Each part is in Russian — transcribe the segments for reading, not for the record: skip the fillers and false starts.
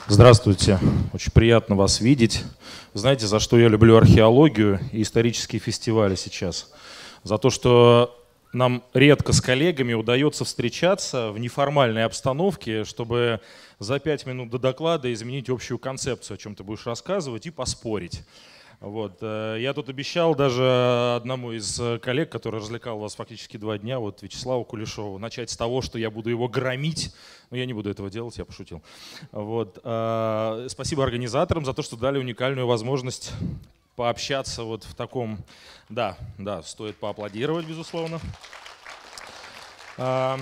Здравствуйте, очень приятно вас видеть. Знаете, за что я люблю археологию и исторические фестивали сейчас? За то, что нам редко с коллегами удается встречаться в неформальной обстановке, чтобы за 5 минут до доклада изменить общую концепцию, о чем ты будешь рассказывать, и поспорить. Вот. Я тут обещал даже одному из коллег, который развлекал вас фактически 2 дня, вот Вячеславу Кулешову, начать с того, что я буду его громить. Но я не буду этого делать, я пошутил. Вот. Спасибо организаторам за то, что дали уникальную возможность пообщаться вот в таком... Да, стоит поаплодировать, безусловно. А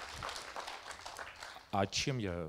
чем я...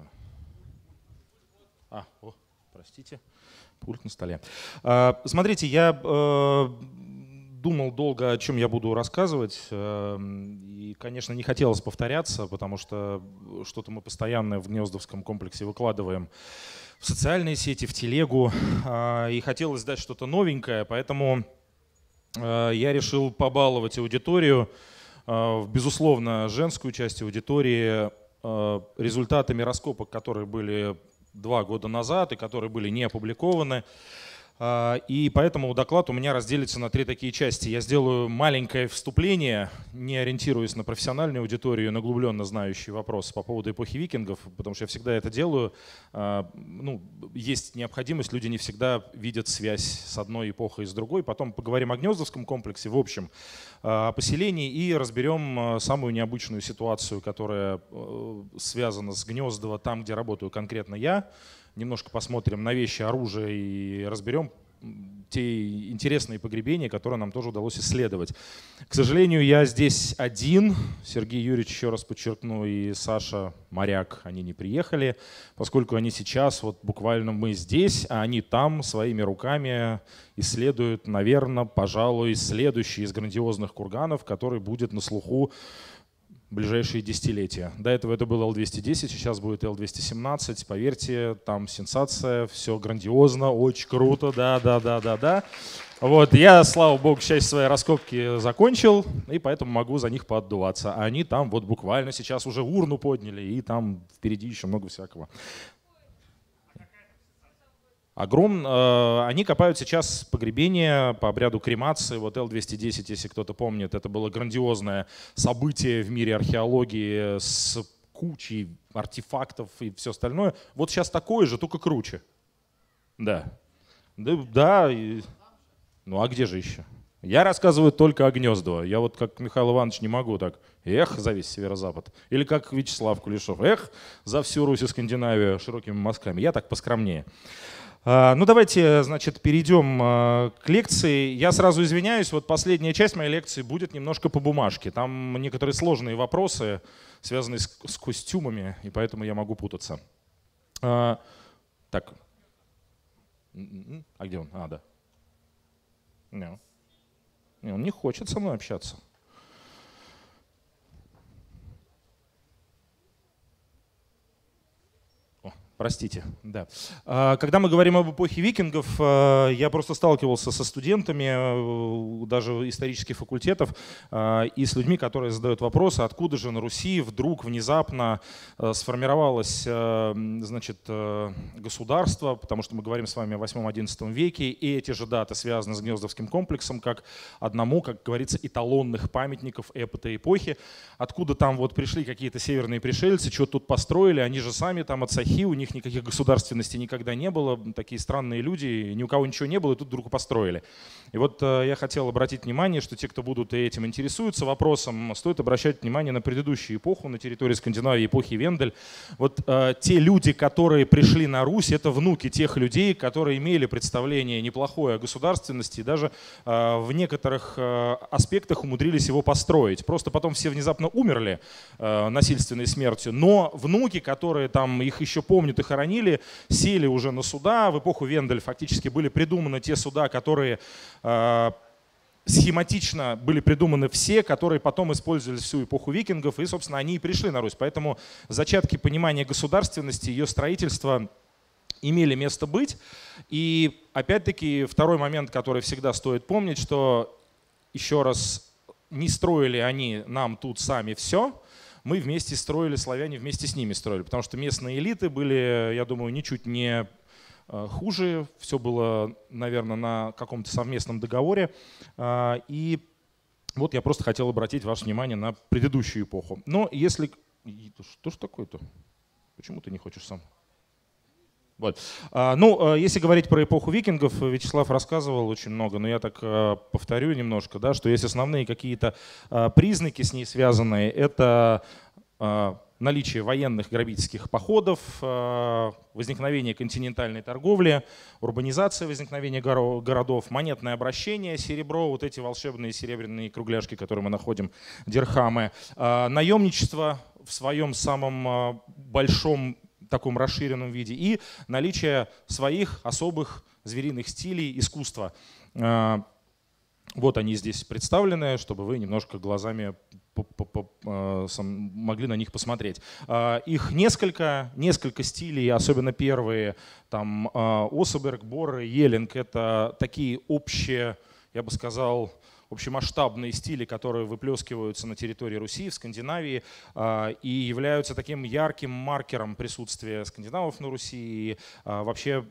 Простите. Пульт на столе. Смотрите, я думал долго, о чем я буду рассказывать. И, конечно, не хотелось повторяться, потому что что-то мы постоянно в Гнездовском комплексе выкладываем в социальные сети, в телегу. И хотелось дать что-то новенькое, поэтому я решил побаловать аудиторию, безусловно, женскую часть аудитории, результатами раскопок, которые были 2 года назад и которые были не опубликованы. И поэтому доклад у меня разделится на 3 такие части. Я сделаю маленькое вступление, не ориентируясь на профессиональную аудиторию, на углубленно знающие вопросы по поводу эпохи викингов, потому что я всегда это делаю. Есть необходимость, люди не всегда видят связь с одной эпохой и с другой. Потом поговорим о Гнездовском комплексе, в общем, о поселении, и разберем самую необычную ситуацию, которая связана с Гнездово, там, где работаю конкретно я. Немножко посмотрим на вещи, оружие и разберем те интересные погребения, которые нам тоже удалось исследовать. К сожалению, я здесь один. Сергей Юрьевич, еще раз подчеркну, и Саша Моряк, они не приехали, поскольку они сейчас, вот буквально мы здесь, а они там своими руками исследуют, наверное, пожалуй, следующий из грандиозных курганов, который будет на слуху ближайшие десятилетия. До этого это был Л-210, сейчас будет Л-217. Поверьте, там сенсация, все грандиозно, очень круто, да. Вот, я, слава богу, часть своей раскопки закончил, и поэтому могу за них поотдуваться. А они там вот буквально сейчас уже урну подняли, и там впереди еще много всякого. Они копают сейчас погребения по обряду кремации. Вот Л-210, если кто-то помнит, это было грандиозное событие в мире археологии с кучей артефактов и все остальное. Вот сейчас такое же, только круче. Да. Ну а где же еще? Я рассказываю только о Гнездово. Я вот как Михаил Иванович не могу так. За весь северо-запад. Или как Вячеслав Кулешов. За всю Русь и Скандинавию широкими мазками. Я так поскромнее. Ну давайте, значит, перейдем к лекции. Я сразу извиняюсь, вот последняя часть моей лекции будет немножко по бумажке. Там некоторые сложные вопросы, связанные с костюмами, и поэтому я могу путаться. Так. А где он? Да. Не, он не хочет со мной общаться. Простите, да. Когда мы говорим об эпохе викингов, я просто сталкивался со студентами, даже исторических факультетов, и с людьми, которые задают вопросы, откуда же на Руси вдруг внезапно сформировалось, значит, государство, потому что мы говорим с вами о 8-11 веке, и эти же даты связаны с Гнездовским комплексом, как одному, как говорится, эталонных памятников этой эпохи. Откуда там вот пришли какие-то северные пришельцы, что тут построили, они же сами там ацахи, у них никаких государственностей никогда не было, такие странные люди, ни у кого ничего не было, и тут вдруг построили. И вот я хотел обратить внимание, что те, кто будут этим интересуются вопросом, стоит обращать внимание на предыдущую эпоху на территории Скандинавии, эпохи Вендель. Вот те люди, которые пришли на Русь, это внуки тех людей, которые имели представление неплохое о государственности, и даже в некоторых аспектах умудрились его построить. Просто потом все внезапно умерли насильственной смертью, но внуки, которые там их еще помнят и хоронили, сели уже на суда. В эпоху Вендель фактически были придуманы те суда, которые схематично были придуманы все, которые потом использовались всю эпоху викингов, и, собственно, они и пришли на Русь. Поэтому зачатки понимания государственности, ее строительства имели место быть. И опять-таки второй момент, который всегда стоит помнить, что, еще раз, не строили они нам тут сами все. мы вместе строили, славяне вместе с ними строили, потому что местные элиты были, я думаю, ничуть не хуже, все было, наверное, на каком-то совместном договоре. И вот я просто хотел обратить ваше внимание на предыдущую эпоху. Но если… Что ж такое-то? Почему ты не хочешь сам? Вот. Если говорить про эпоху викингов, Вячеслав рассказывал очень много, но я так повторю немножко, да, что есть основные какие-то признаки с ней связанные. Это наличие военных грабительских походов, возникновение континентальной торговли, урбанизация возникновения городов, монетное обращение, серебро, вот эти волшебные серебряные кругляшки, которые мы находим, дирхамы, наемничество в своем самом большом таком расширенном виде и наличие своих особых звериных стилей искусства. Вот они здесь представлены, чтобы вы немножко глазами могли на них посмотреть. Их несколько стилей, особенно первые, там Осеберг, Борре, Елинг, это такие общие, я бы сказал, общемасштабные стили, которые выплескиваются на территории Руси, в Скандинавии, и являются таким ярким маркером присутствия скандинавов на Руси и вообще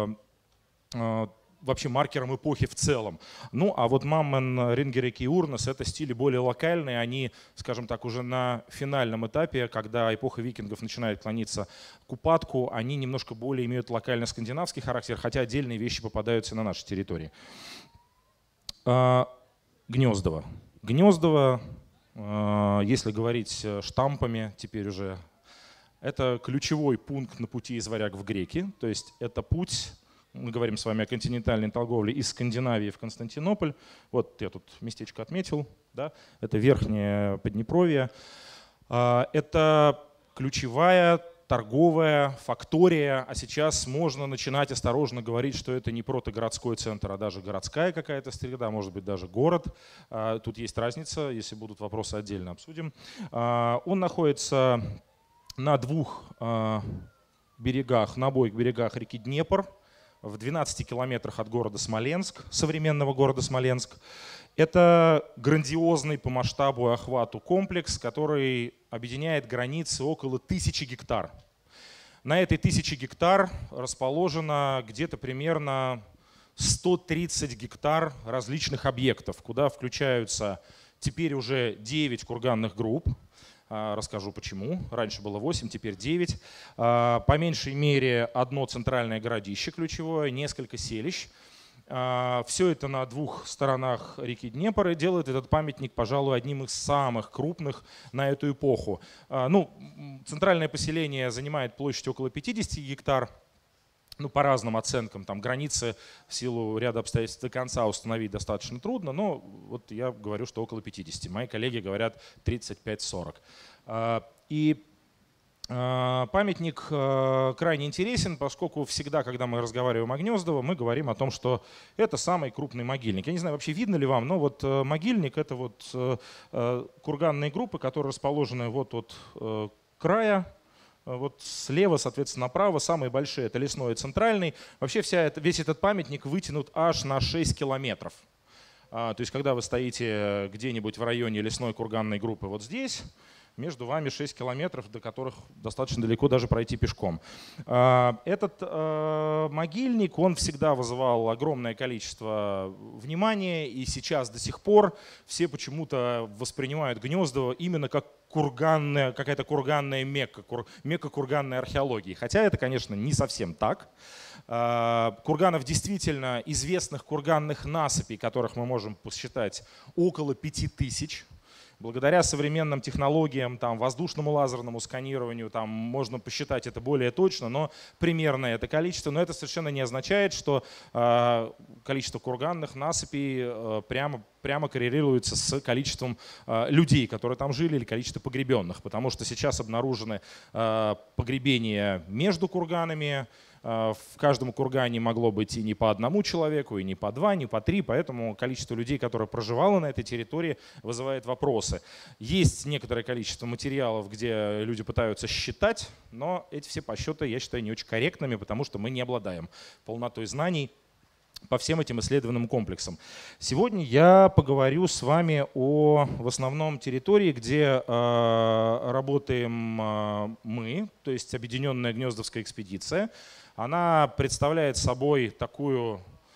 маркером эпохи в целом. Ну, а вот Маммен, Рингерики и Урнес — это стили более локальные, они, скажем так, уже на финальном этапе, когда эпоха викингов начинает клониться к упадку, они немножко более имеют локально-скандинавский характер, хотя отдельные вещи попадаются на нашей территории. Гнездово. Гнездово, если говорить штампами, теперь уже это ключевой пункт на пути из Варяг в Греки, то есть это путь, мы говорим с вами о континентальной торговле из Скандинавии в Константинополь. Вот я тут местечко отметил, да? Это Верхнее Поднепровье. Это ключевая торговая фактория, а сейчас можно начинать осторожно говорить, что это не протогородской центр, а даже городская какая-то среда, может быть даже город. Тут есть разница, если будут вопросы, отдельно обсудим. Он находится на двух берегах, на обоих берегах реки Днепр, в 12 километрах от города Смоленск, современного города Смоленск. Это грандиозный по масштабу и охвату комплекс, который объединяет границы около 1000 гектар. На этой 1000 гектар расположено где-то примерно 130 гектар различных объектов, куда включаются теперь уже 9 курганных групп. Расскажу почему. Раньше было 8, теперь 9. По меньшей мере одно центральное городище ключевое, несколько селищ. Все это на двух сторонах реки Днепр и делает этот памятник, пожалуй, одним из самых крупных на эту эпоху. Центральное поселение занимает площадь около 50 гектар. По разным оценкам, там границы в силу ряда обстоятельств до конца установить достаточно трудно, но вот я говорю, что около 50. Мои коллеги говорят 35-40. И памятник крайне интересен, поскольку всегда, когда мы разговариваем о Гнездово, мы говорим о том, что это самый крупный могильник. Я не знаю, вообще видно ли вам, но вот могильник — это вот курганные группы, которые расположены вот от края. Вот слева, соответственно, направо самые большие — это лесной и центральный. Вообще весь этот памятник вытянут аж на 6 километров. То есть когда вы стоите где-нибудь в районе лесной курганной группы вот здесь, между вами 6 километров, до которых достаточно далеко даже пройти пешком. Этот могильник, он всегда вызывал огромное количество внимания, и сейчас до сих пор все почему-то воспринимают Гнездово именно как какая-то курганная мекка, мекка курганной археологии. Хотя это, конечно, не совсем так. Курганов действительно известных курганных насыпей, которых мы можем посчитать около 5000. Благодаря современным технологиям, воздушному лазерному сканированию, можно посчитать это более точно, но примерно это количество. Но это совершенно не означает, что количество курганных насыпей прямо коррелируется с количеством людей, которые там жили, или количество погребенных. Потому что сейчас обнаружены погребения между курганами. В каждом кургане могло быть и не по одному человеку, и не по два, не по три, поэтому количество людей, которое проживало на этой территории, вызывает вопросы. Есть некоторое количество материалов, где люди пытаются считать, но эти все подсчеты, я считаю, не очень корректными, потому что мы не обладаем полнотой знаний по всем этим исследованным комплексам. Сегодня я поговорю с вами о, в основном, территории, где работаем мы, то есть Объединенная Гнездовская экспедиция. Она представляет собой такую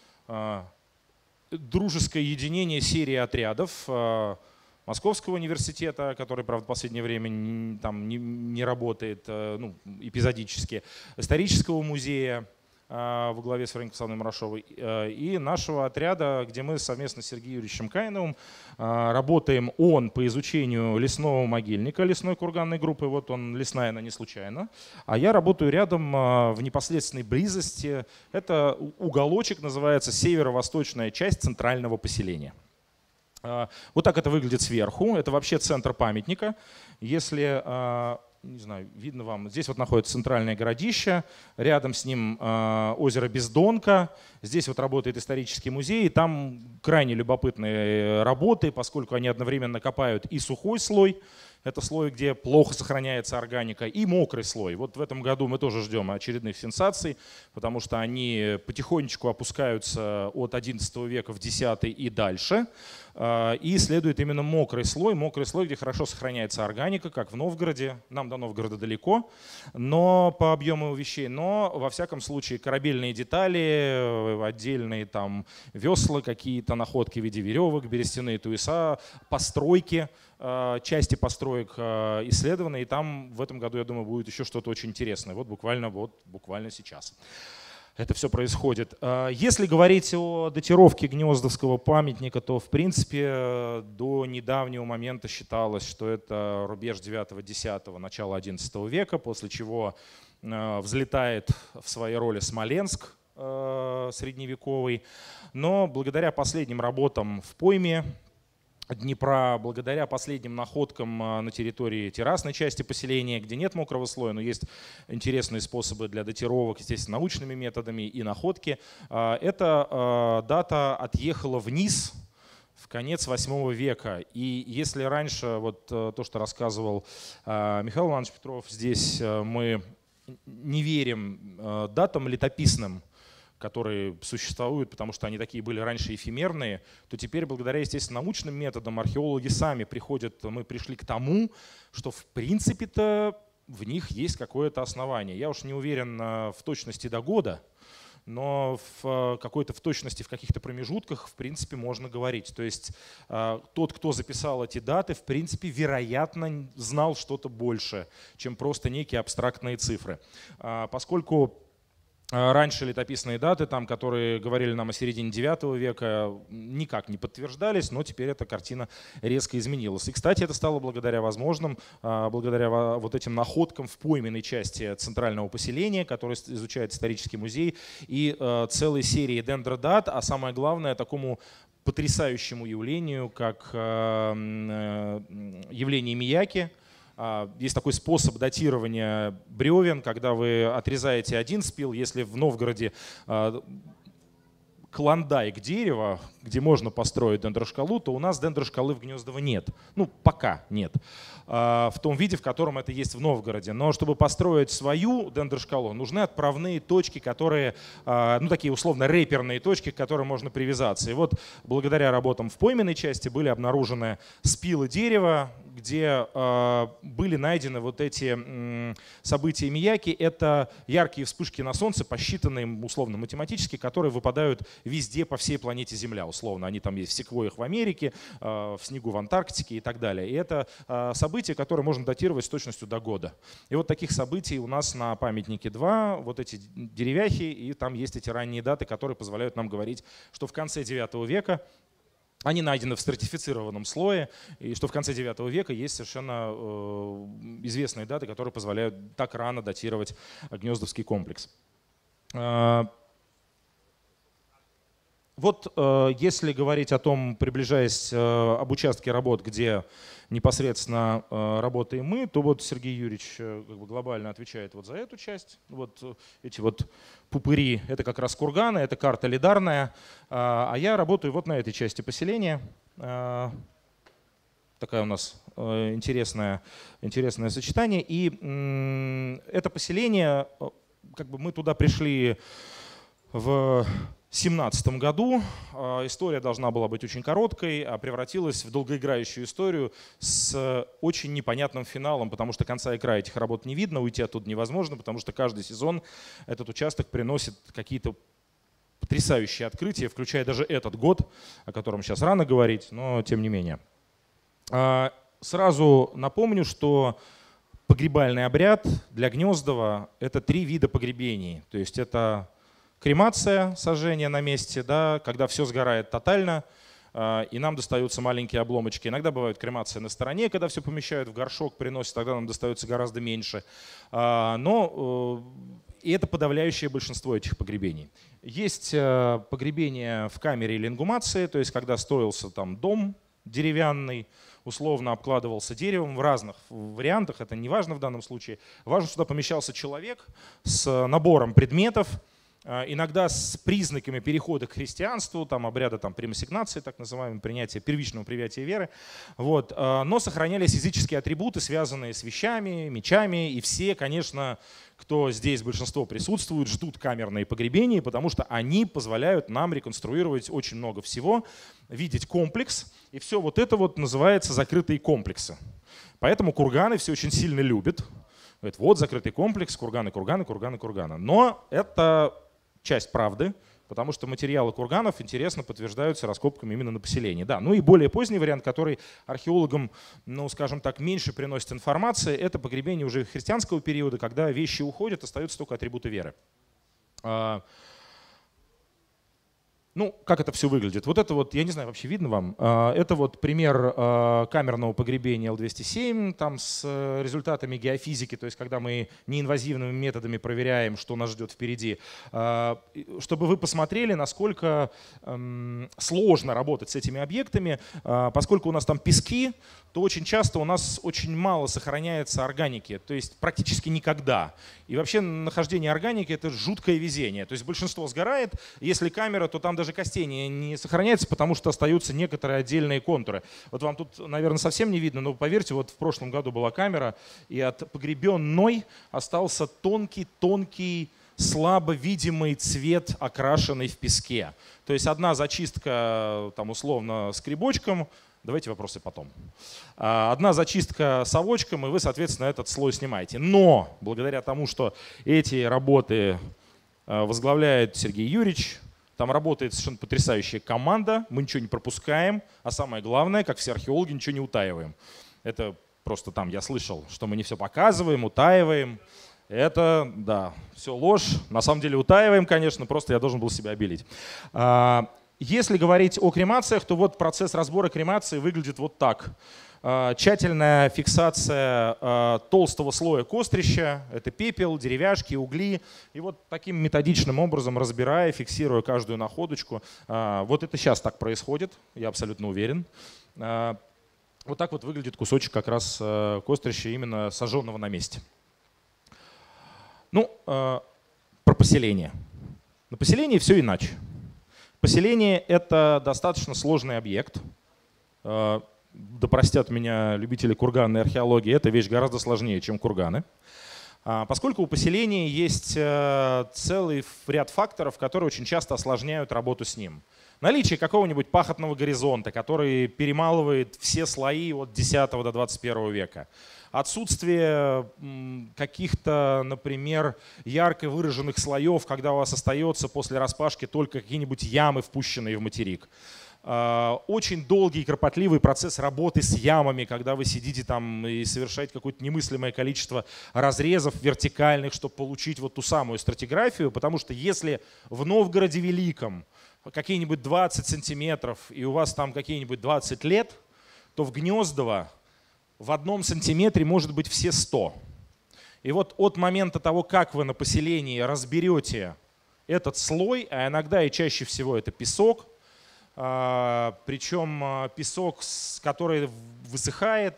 дружеское единение серии отрядов Московского университета, который, правда, в последнее время там не работает, ну, эпизодически, исторического музея во главе с Вероникой Александровной Марашовой, и нашего отряда, где мы совместно с Сергеем Юрьевичем Каиновым работаем. Он по изучению лесного могильника, лесной курганной группы, вот он, лесная она не случайно, а я работаю рядом в непосредственной близости. Это уголочек, называется северо-восточная часть центрального поселения. Вот так это выглядит сверху. Это вообще центр памятника. Если, не знаю, видно вам, здесь вот находится центральное городище, рядом с ним озеро Бездонка. Здесь вот работает исторический музей, и там крайне любопытные работы, поскольку они одновременно копают и сухой слой, это слой, где плохо сохраняется органика, и мокрый слой. Вот в этом году мы тоже ждем очередных сенсаций, потому что они потихонечку опускаются от XI века в X и дальше. И исследует именно мокрый слой, где хорошо сохраняется органика, как в Новгороде. Нам до Новгорода далеко, но по объему вещей. Но во всяком случае корабельные детали, отдельные там весла, какие-то находки в виде веревок, берестяные туеса, постройки, части построек исследованы, и там в этом году, я думаю, будет еще что-то очень интересное. Вот буквально сейчас это все происходит. Если говорить о датировке Гнездовского памятника, то в принципе до недавнего момента считалось, что это рубеж 9-10, начало XI века, после чего взлетает в своей роли Смоленск средневековый. Но благодаря последним работам в пойме Днепра, благодаря последним находкам на территории террасной части поселения, где нет мокрого слоя, но есть интересные способы для датировок, естественно, научными методами и находки, эта дата отъехала вниз в конец VIII века. И если раньше, вот то, что рассказывал Михаил Иванович Петров, здесь мы не верим датам летописным, которые существуют, потому что они такие были раньше эфемерные, то теперь благодаря, естественно, научным методам археологи сами приходят, мы пришли к тому, что в принципе-то в них есть какое-то основание. Я уж не уверен в точности до года, но в какой-то в точности, в каких-то промежутках, в принципе, можно говорить. То есть тот, кто записал эти даты, в принципе, вероятно, знал что-то больше, чем просто некие абстрактные цифры. Поскольку раньше летописные даты, там, которые говорили нам о середине IX века, никак не подтверждались, но теперь эта картина резко изменилась. И, кстати, это стало благодаря вот этим находкам в пойменной части центрального поселения, который изучает исторический музей, и целой серии дендродат, а самое главное, такому потрясающему явлению, как явление Мияки. Есть такой способ датирования бревен, когда вы отрезаете один спил. Если в Новгороде клондайк дерева, где можно построить дендрошкалу, то у нас дендрошкалы в Гнездово нет. Ну, пока нет. В том виде, в котором это есть в Новгороде. Но чтобы построить свою дендрошкалу, нужны отправные точки, которые, ну, такие условно рэперные точки, к которым можно привязаться. И вот благодаря работам в пойменной части были обнаружены спилы дерева, где были найдены вот эти события Мияки. Это яркие вспышки на Солнце, посчитанные условно математически, которые выпадают везде по всей планете Земля. Условно, они там есть в секвойях в Америке, в снегу в Антарктике и так далее. И это события, которые можно датировать с точностью до года. И вот таких событий у нас на памятнике 2, вот эти деревяхи, и там есть эти ранние даты, которые позволяют нам говорить, что в конце IX века они найдены в стратифицированном слое, и что в конце IX века есть совершенно известные даты, которые позволяют так рано датировать Гнездовский комплекс. Вот если говорить о том, приближаясь об участке работ, где непосредственно работаем мы, то вот Сергей Юрьевич как бы глобально отвечает вот за эту часть. Вот эти вот пупыри — это как раз курганы, это карта лидарная, а я работаю вот на этой части поселения. Такая у нас интересное сочетание. И это поселение, как бы мы туда пришли в 2017 году. История должна была быть очень короткой, а превратилась в долгоиграющую историю с очень непонятным финалом, потому что конца и края этих работ не видно, уйти оттуда невозможно, потому что каждый сезон этот участок приносит какие-то потрясающие открытия, включая даже этот год, о котором сейчас рано говорить, но тем не менее. Сразу напомню, что погребальный обряд для Гнездова — это 3 вида погребений. То есть это кремация, сожжение на месте, да, когда все сгорает тотально, и нам достаются маленькие обломочки. Иногда бывают кремации на стороне, когда все помещают в горшок, приносят, тогда нам достается гораздо меньше. Но и это подавляющее большинство этих погребений. Есть погребение в камере или ингумации, то есть когда строился там дом деревянный, условно обкладывался деревом в разных вариантах, это не важно в данном случае. Важно, что туда помещался человек с набором предметов, иногда с признаками перехода к христианству, там обряда там, примасигнации, так называемого, принятия, первичного привятия веры. Вот. Но сохранялись физические атрибуты, связанные с вещами, мечами. И все, конечно, кто здесь, большинство присутствует, ждут камерные погребения, потому что они позволяют нам реконструировать очень много всего, видеть комплекс. И все вот это вот называется закрытые комплексы. Поэтому курганы все очень сильно любят. Говорят, вот закрытый комплекс, курганы, курганы, курганы, курганы. Но это часть правды, потому что материалы курганов интересно подтверждаются раскопками именно на поселении. Да. Ну и более поздний вариант, который археологам, ну скажем так, меньше приносит информации, это погребение уже христианского периода, когда вещи уходят, остаются только атрибуты веры. Ну, как это все выглядит? Вот это вот, я не знаю, вообще видно вам? Это вот пример камерного погребения Л-207, там с результатами геофизики, то есть когда мы неинвазивными методами проверяем, что нас ждет впереди, чтобы вы посмотрели, насколько сложно работать с этими объектами, поскольку у нас там пески, то очень часто у нас очень мало сохраняется органики, то есть практически никогда. И вообще нахождение органики — это жуткое везение. То есть большинство сгорает, если камера, то там даже костей не сохраняется, потому что остаются некоторые отдельные контуры. Вот вам тут, наверное, совсем не видно, но поверьте, вот в прошлом году была камера, и от погребенной остался тонкий, слабо видимый цвет, окрашенный в песке. То есть одна зачистка, там условно, скребочком. Давайте вопросы потом. Одна зачистка совочком, и вы, соответственно, этот слой снимаете. Но благодаря тому, что эти работы возглавляет Сергей Юрьевич, там работает совершенно потрясающая команда, мы ничего не пропускаем, а самое главное, как все археологи, ничего не утаиваем. Это просто там я слышал, что мы не все показываем, утаиваем. Это, да, все ложь. На самом деле утаиваем, конечно, просто я должен был себя обелить. Если говорить о кремациях, то вот процесс разбора кремации выглядит вот так. Тщательная фиксация толстого слоя кострища, это пепел, деревяшки, угли. И вот таким методичным образом, разбирая, фиксируя каждую находочку. Вот это сейчас так происходит, я абсолютно уверен. Вот так вот выглядит кусочек как раз кострища, именно сожженного на месте. Ну, про поселение. На поселении все иначе. Поселение — это достаточно сложный объект. Да простят меня любители курганной археологии, эта вещь гораздо сложнее, чем курганы. Поскольку у поселения есть целый ряд факторов, которые очень часто осложняют работу с ним. Наличие какого-нибудь пахотного горизонта, который перемалывает все слои от X до 21 века. Отсутствие каких-то, например, ярко выраженных слоев, когда у вас остается после распашки только какие-нибудь ямы, впущенные в материк. Очень долгий и кропотливый процесс работы с ямами, когда вы сидите там и совершаете какое-то немыслимое количество разрезов вертикальных, чтобы получить вот ту самую стратиграфию. Потому что если в Новгороде Великом какие-нибудь 20 сантиметров и у вас там какие-нибудь 20 лет, то в Гнездово в 1 сантиметре может быть все 100. И вот от момента того, как вы на поселении разберете этот слой, а иногда и чаще всего это песок, причем песок, который высыхает,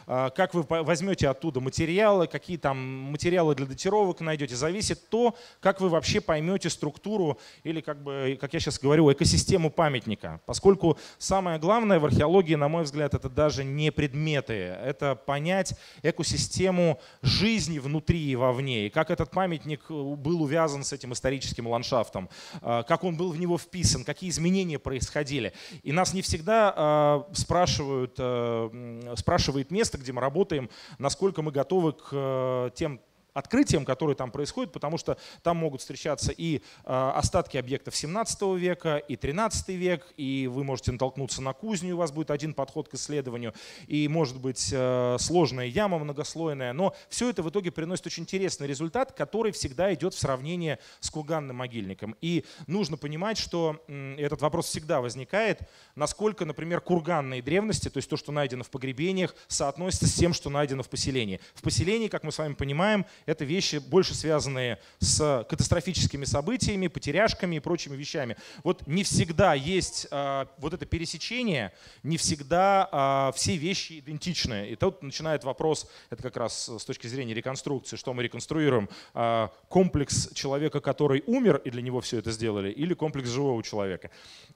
как вы возьмете оттуда материалы, какие там материалы для датировок найдете, зависит то, как вы вообще поймете структуру или, как я сейчас говорю, экосистему памятника. Поскольку самое главное в археологии, на мой взгляд, это даже не предметы, это понять экосистему жизни внутри и вовне, и как этот памятник был увязан с этим историческим ландшафтом, как он был в него вписан, какие изменения происходили. И нас не всегда спрашивает место, где мы работаем, насколько мы готовы к тем открытиям, которые там происходят, потому что там могут встречаться и остатки объектов 17 века, и 13 век, и вы можете натолкнуться на кузню, у вас будет один подход к исследованию, и может быть сложная яма многослойная, но все это в итоге приносит очень интересный результат, который всегда идет в сравнении с курганным могильником. И нужно понимать, что этот вопрос всегда возникает, насколько, например, курганные древности, то есть то, что найдено в погребениях, соотносится с тем, что найдено в поселении. В поселении, как мы с вами понимаем, это вещи, больше связанные с катастрофическими событиями, потеряшками и прочими вещами. Вот не всегда есть вот это пересечение, не всегда все вещи идентичны. И тут начинает вопрос, это как раз с точки зрения реконструкции, что мы реконструируем, комплекс человека, который умер, и для него все это сделали, или комплекс живого человека.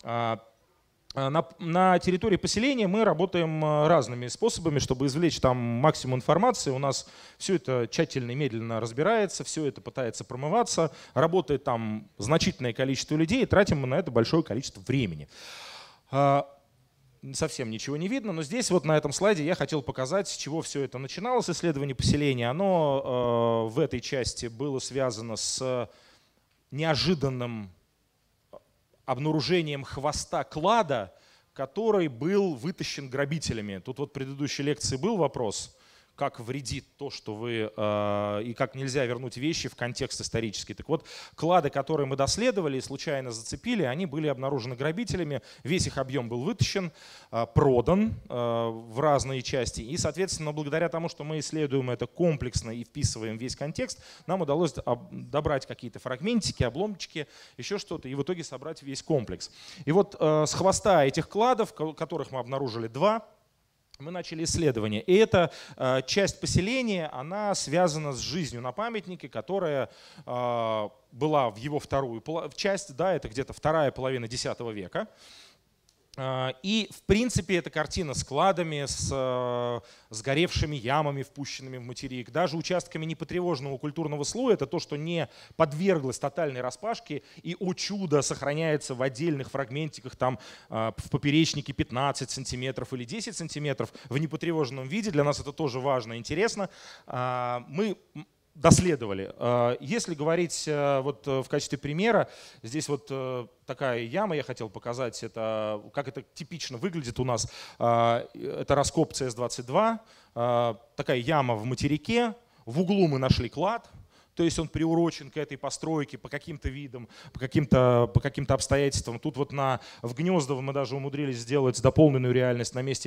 На территории поселения мы работаем разными способами, чтобы извлечь там максимум информации. У нас все это тщательно и медленно разбирается, все это пытается промываться. Работает там значительное количество людей, и тратим мы на это большое количество времени. Совсем ничего не видно, но здесь вот на этом слайде я хотел показать, с чего все это начиналось, исследование поселения. Оно в этой части было связано с неожиданным обнаружением хвоста клада, который был вытащен грабителями. Тут вот в предыдущей лекции был вопрос, как вредит то, что вы, и как нельзя вернуть вещи в контекст исторический. Так вот, клады, которые мы доследовали и случайно зацепили, они были обнаружены грабителями, весь их объем был вытащен, продан в разные части. И, соответственно, благодаря тому, что мы исследуем это комплексно и вписываем весь контекст, нам удалось добрать какие-то фрагментики, обломчики, еще что-то, и в итоге собрать весь комплекс. И вот с хвоста этих кладов, которых мы обнаружили 2, мы начали исследование. И эта часть поселения, она связана с жизнью на памятнике, которая была в его вторую часть, да, это где-то вторая половина X века. И, в принципе, эта картина с кладами, с сгоревшими ямами, впущенными в материк, даже участками непотревоженного культурного слоя, это то, что не подверглось тотальной распашке и, о чудо, сохраняется в отдельных фрагментиках, там в поперечнике 15 сантиметров или 10 сантиметров в непотревоженном виде. Для нас это тоже важно и интересно. Мы доследовали. Если говорить вот в качестве примера, здесь вот такая яма, я хотел показать, это, как это типично выглядит у нас. Это раскоп CS-22, такая яма в материке, в углу мы нашли клад. То есть он приурочен к этой постройке по каким-то видам, по каким-то обстоятельствам. Тут вот в Гнездово мы даже умудрились сделать дополненную реальность на месте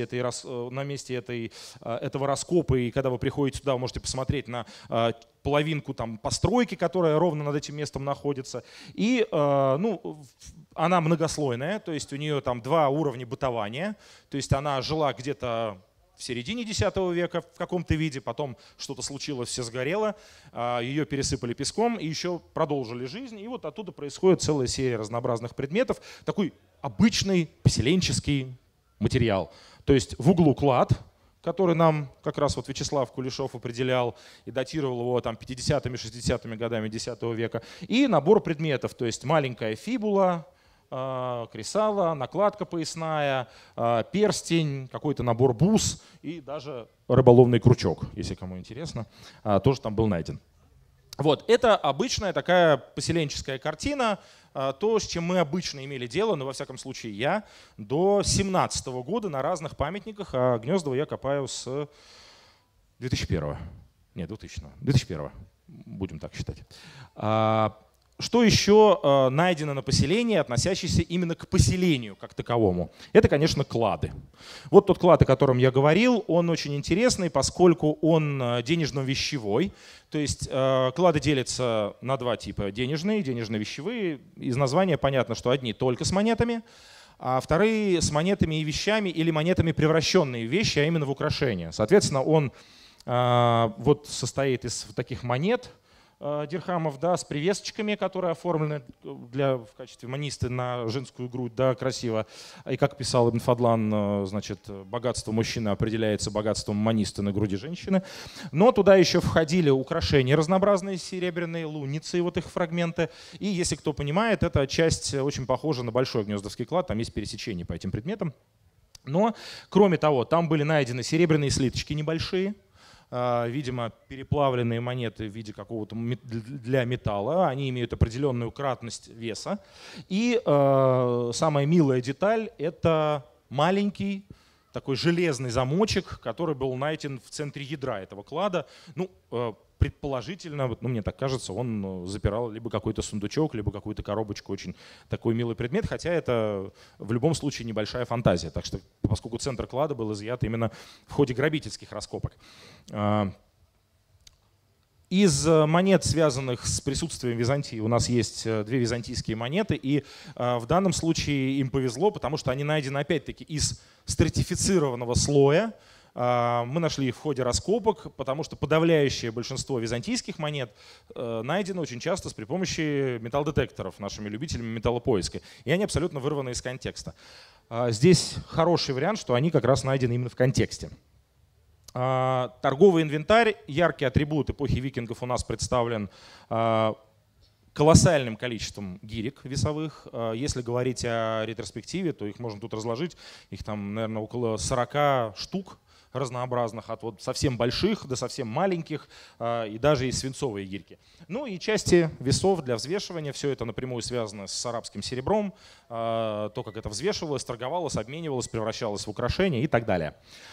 этого раскопа. И когда вы приходите сюда, вы можете посмотреть на половинку там постройки, которая ровно над этим местом находится. И она многослойная, то есть у нее там 2 уровня бытования. То есть она жила где-то в середине X века в каком-то виде, потом что-то случилось, все сгорело, ее пересыпали песком и еще продолжили жизнь. И вот оттуда происходит целая серия разнообразных предметов. Такой обычный поселенческий материал. То есть в углу клад, который нам как раз вот Вячеслав Кулешов определял и датировал его там 50-ми, 60-ми годами X века. И набор предметов, то есть маленькая фибула, кресало, накладка поясная, перстень, какой-то набор бус и даже рыболовный крючок, если кому интересно, тоже там был найден. Вот, это обычная такая поселенческая картина, то, с чем мы обычно имели дело, но во всяком случае я, до 2017 года на разных памятниках, а Гнездово я копаю с 2001. Нет, 2001, будем так считать. Что еще найдено на поселении, относящееся именно к поселению как таковому? Это, конечно, клады. Вот тот клад, о котором я говорил, он очень интересный, поскольку он денежно-вещевой. То есть клады делятся на 2 типа: денежные и денежно-вещевые. Из названия понятно, что одни только с монетами, а вторые с монетами и вещами или монетами, превращенные в вещи, а именно в украшения. Соответственно, он вот состоит из таких монет, дирхамов, да, с привесочками, которые оформлены в качестве манисты на женскую грудь, да, красиво. И как писал Ибн Фадлан, значит, богатство мужчины определяется богатством манисты на груди женщины. Но туда еще входили украшения разнообразные, серебряные, лунницы, вот их фрагменты. И если кто понимает, эта часть очень похожа на большой гнездовский клад, там есть пересечение по этим предметам. Но, кроме того, там были найдены серебряные слиточки небольшие, видимо, переплавленные монеты в виде какого-то для металла. Они имеют определенную кратность веса. И самая милая деталь — это маленький такой железный замочек, который был найден в центре ядра этого клада. Ну, предположительно, ну, мне так кажется, он запирал либо какой-то сундучок, либо какую-то коробочку. Очень такой милый предмет, хотя это в любом случае небольшая фантазия. Так что, поскольку центр клада был изъят именно в ходе грабительских раскопок. Из монет, связанных с присутствием Византии, у нас есть две византийские монеты, и в данном случае им повезло, потому что они найдены опять-таки из стратифицированного слоя. Мы нашли их в ходе раскопок, потому что подавляющее большинство византийских монет найдено очень часто при помощи металлодетекторов, нашими любителями металлопоиска, и они абсолютно вырваны из контекста. Здесь хороший вариант, что они как раз найдены именно в контексте. Торговый инвентарь, яркий атрибут эпохи викингов у нас представлен колоссальным количеством гирек весовых. Если говорить о ретроспективе, то их можно тут разложить. Их там, наверное, около 40 штук разнообразных, от вот совсем больших до совсем маленьких, и даже и свинцовые гирьки. Ну и части весов для взвешивания. Все это напрямую связано с арабским серебром. То, как это взвешивалось, торговалось, обменивалось, превращалось в украшения и так далее.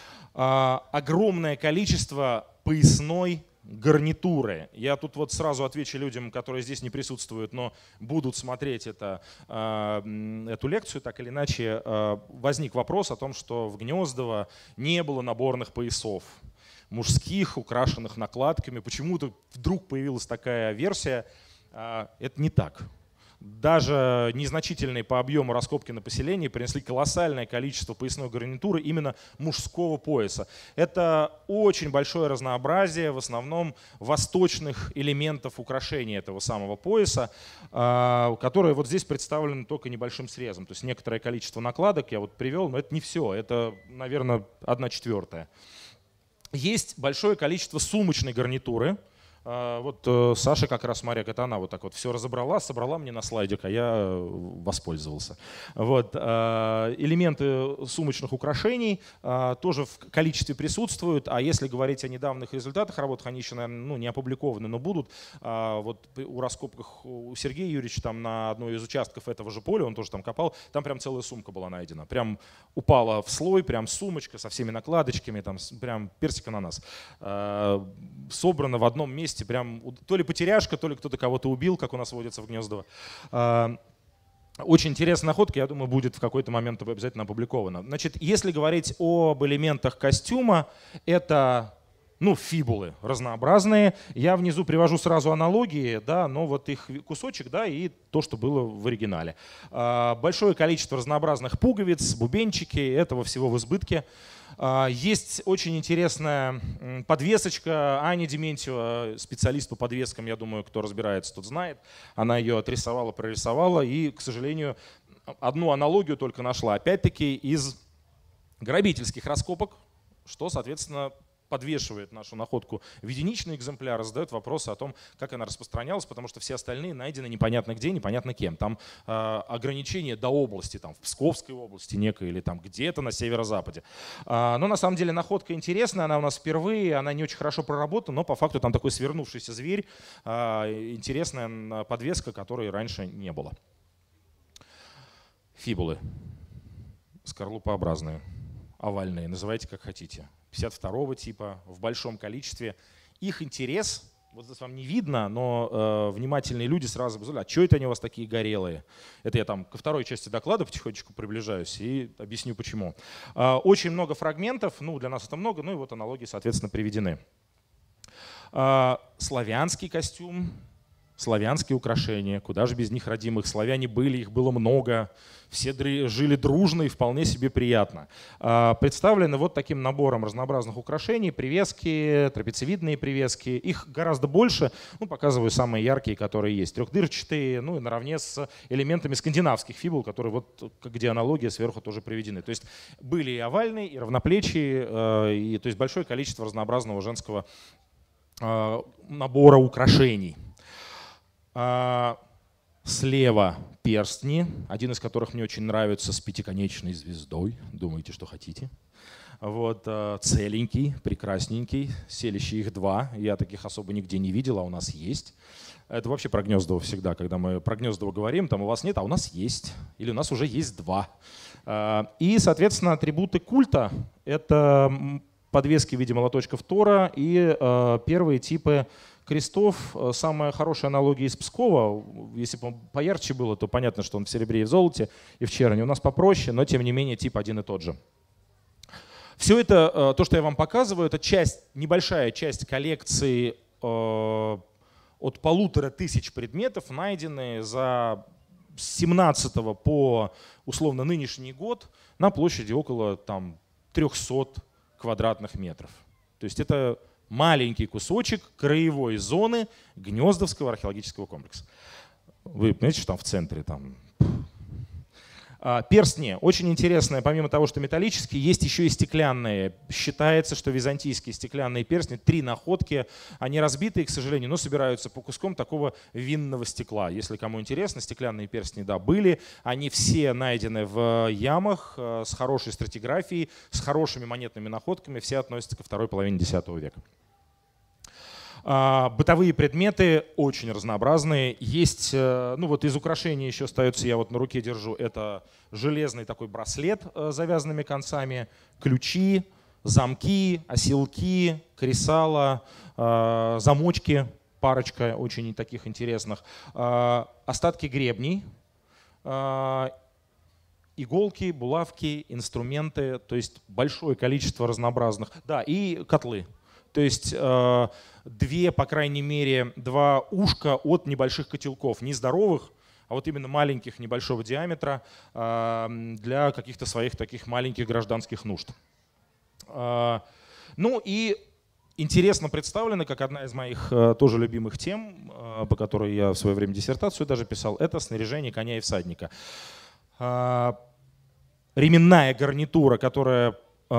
Огромное количество поясной гарнитуры. Я тут вот сразу отвечу людям, которые здесь не присутствуют, но будут смотреть эту лекцию, так или иначе. Возник вопрос о том, что в Гнездово не было наборных поясов мужских, украшенных накладками. Почему-то вдруг появилась такая версия. Это не так. Даже незначительные по объему раскопки на поселении принесли колоссальное количество поясной гарнитуры именно мужского пояса. Это очень большое разнообразие, в основном восточных элементов украшения этого самого пояса, которые вот здесь представлены только небольшим срезом. То есть некоторое количество накладок я вот привел, но это не все, это, наверное, 1/4. Есть большое количество сумочной гарнитуры. Вот Саша как раз, Марек, это она вот так вот все разобрала, собрала мне на слайдик, а я воспользовался. Вот. Элементы сумочных украшений тоже в количестве присутствуют, а если говорить о недавних результатах работ, они еще, наверное, не опубликованы, но будут. Вот у раскопках у Сергея Юрьевича там на одной из участков этого же поля, он тоже там копал, там прям целая сумка была найдена. Прям упала в слой, прям сумочка со всеми накладочками, там прям персик-ананас. Собрана в одном месте. Прям то ли потеряшка, то ли кто-то кого-то убил, как у нас водится в Гнездово. Очень интересная находка, я думаю, будет в какой-то момент обязательно опубликована. Значит, если говорить об элементах костюма, это фибулы разнообразные. Я внизу привожу сразу аналогии, да, но вот их кусочек, да, и то, что было в оригинале. Большое количество разнообразных пуговиц, бубенчики, этого всего в избытке. Есть очень интересная подвесочка. Аня Дементьева, специалист по подвескам, я думаю, кто разбирается, тот знает. Она ее отрисовала, прорисовала и, к сожалению, одну аналогию только нашла. Опять-таки из грабительских раскопок, что, соответственно, подвешивает нашу находку в единичный экземпляр, задает вопросы о том, как она распространялась, потому что все остальные найдены непонятно где, непонятно кем. Там ограничения до области, там в Псковской области некой или там где-то на северо-западе. Но на самом деле находка интересная, она у нас впервые, она не очень хорошо проработана, но по факту там такой свернувшийся зверь, интересная подвеска, которой раньше не было. Фибулы, скорлупообразные, овальные, называйте как хотите. 52-го типа, в большом количестве. Их интерес, вот здесь вам не видно, но внимательные люди сразу говорят: а что это они у вас такие горелые? Это я там ко второй части доклада потихонечку приближаюсь и объясню почему. Очень много фрагментов, для нас это много, и вот аналогии, соответственно, приведены. Славянский костюм, славянские украшения, куда же без них, родимых. Славяне были, их было много, все жили дружно и вполне себе приятно. Представлены вот таким набором разнообразных украшений: привески, трапециевидные привески. Их гораздо больше, ну, показываю самые яркие, которые есть. Трехдырчатые, ну и наравне с элементами скандинавских фибул, которые вот, где аналогия сверху тоже приведены. То есть были и овальные, и равноплечие, и, то есть большое количество разнообразного женского набора украшений. Слева перстни, один из которых мне очень нравится, с пятиконечной звездой. Думайте, что хотите. Вот, целенький, прекрасненький, селище их два. Я таких особо нигде не видел, а у нас есть. Это вообще про Гнездово всегда, когда мы про Гнездово говорим, там у вас нет, а у нас есть. Или у нас уже есть два. И, соответственно, атрибуты культа — это подвески в виде молоточков Тора и первые типы крестов. Самая хорошая аналогия из Пскова. Если бы он поярче было, то понятно, что он в серебре и в золоте, и в черне. У нас попроще, но тем не менее тип один и тот же. Все это, то, что я вам показываю, это небольшая часть коллекции от 1500 предметов, найденные с 17 по условно нынешний год на площади около 300 квадратных метров. То есть это маленький кусочек краевой зоны Гнездовского археологического комплекса. Вы понимаете, что там в центре там. Перстни очень интересные, помимо того, что металлические, есть еще и стеклянные. Считается, что византийские стеклянные перстни, 3 находки, они разбитые, к сожалению, но собираются по кускам такого винного стекла. Если кому интересно, стеклянные перстни, да, были. Они все найдены в ямах с хорошей стратиграфией, с хорошими монетными находками, все относятся ко второй половине X века. Бытовые предметы очень разнообразные. Есть, ну вот из украшений еще остается, я вот на руке держу, это железный такой браслет с завязанными концами, ключи, замки, оселки, кресала, замочки, парочка очень таких интересных, остатки гребней, иголки, булавки, инструменты, то есть большое количество разнообразных, да, и котлы. То есть по крайней мере, 2 ушка от небольших котелков, не здоровых, а вот именно маленьких, небольшого диаметра, для каких-то своих таких маленьких гражданских нужд. Ну и интересно представлено, как одна из моих тоже любимых тем, по которой я в свое время диссертацию даже писал, это снаряжение коня и всадника. Ременная гарнитура, которая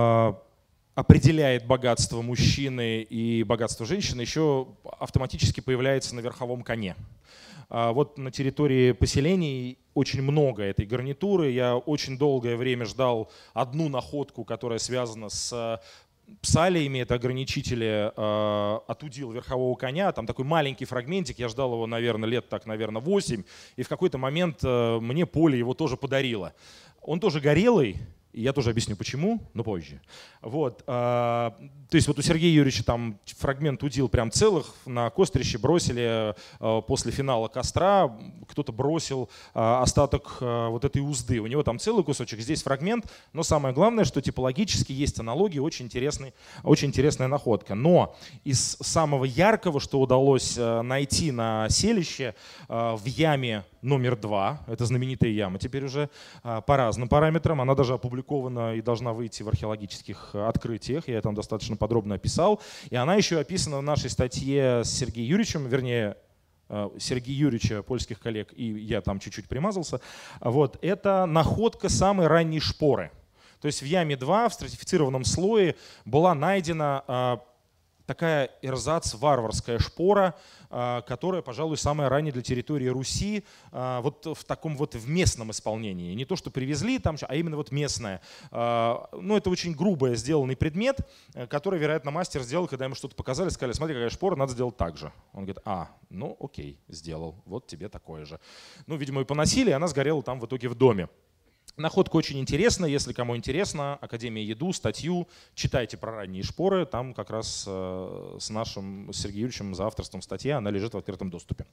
определяет богатство мужчины и богатство женщины, еще автоматически появляется на верховом коне. Вот на территории поселений очень много этой гарнитуры. Я очень долгое время ждал одну находку, которая связана с псалиями. Это ограничители от удил верхового коня. Там такой маленький фрагментик. Я ждал его, наверное, лет 8. И в какой-то момент мне поле его тоже подарило. Он тоже горелый. И я тоже объясню, почему, но позже. Вот. То есть вот у Сергея Юрьевича там фрагмент удил прям целых на кострище бросили после финала костра. Кто-то бросил остаток вот этой узды. У него там целый кусочек, здесь фрагмент. Но самое главное, что типологически есть аналогии, очень интересная находка. Но из самого яркого, что удалось найти на селище в яме номер 2, это знаменитая яма теперь уже по разным параметрам, она даже опубликована и должна выйти в археологических открытиях, я там достаточно подробно описал, и она еще описана в нашей статье с Сергеем Юрьевичем, вернее, Сергея Юрьевича, польских коллег, и я там чуть-чуть примазался. Вот, это находка самой ранней шпоры. То есть в яме 2, в стратифицированном слое, была найдена такая эрзац-варварская шпора, которая, пожалуй, самая ранняя для территории Руси, вот в таком вот в местном исполнении. Не то, что привезли там, а именно вот местное. Ну, это очень грубо сделанный предмет, который, вероятно, мастер сделал, когда ему что-то показали, сказали: смотри, какая шпора, надо сделать так же. Он говорит: ну окей, сделал, вот тебе такое же. Ну, видимо, и поносили, и она сгорела там в итоге в доме. Находка очень интересная, если кому интересно, Академия ЕДУ, статью, читайте про ранние шпоры, там как раз с нашим Сергеем Юрьевичем за авторством статьи, она лежит в открытом доступе.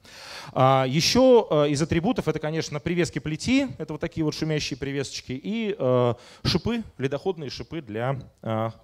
Еще из атрибутов это, конечно, привески плети, это вот такие вот шумящие привесочки, и шипы, ледоходные шипы для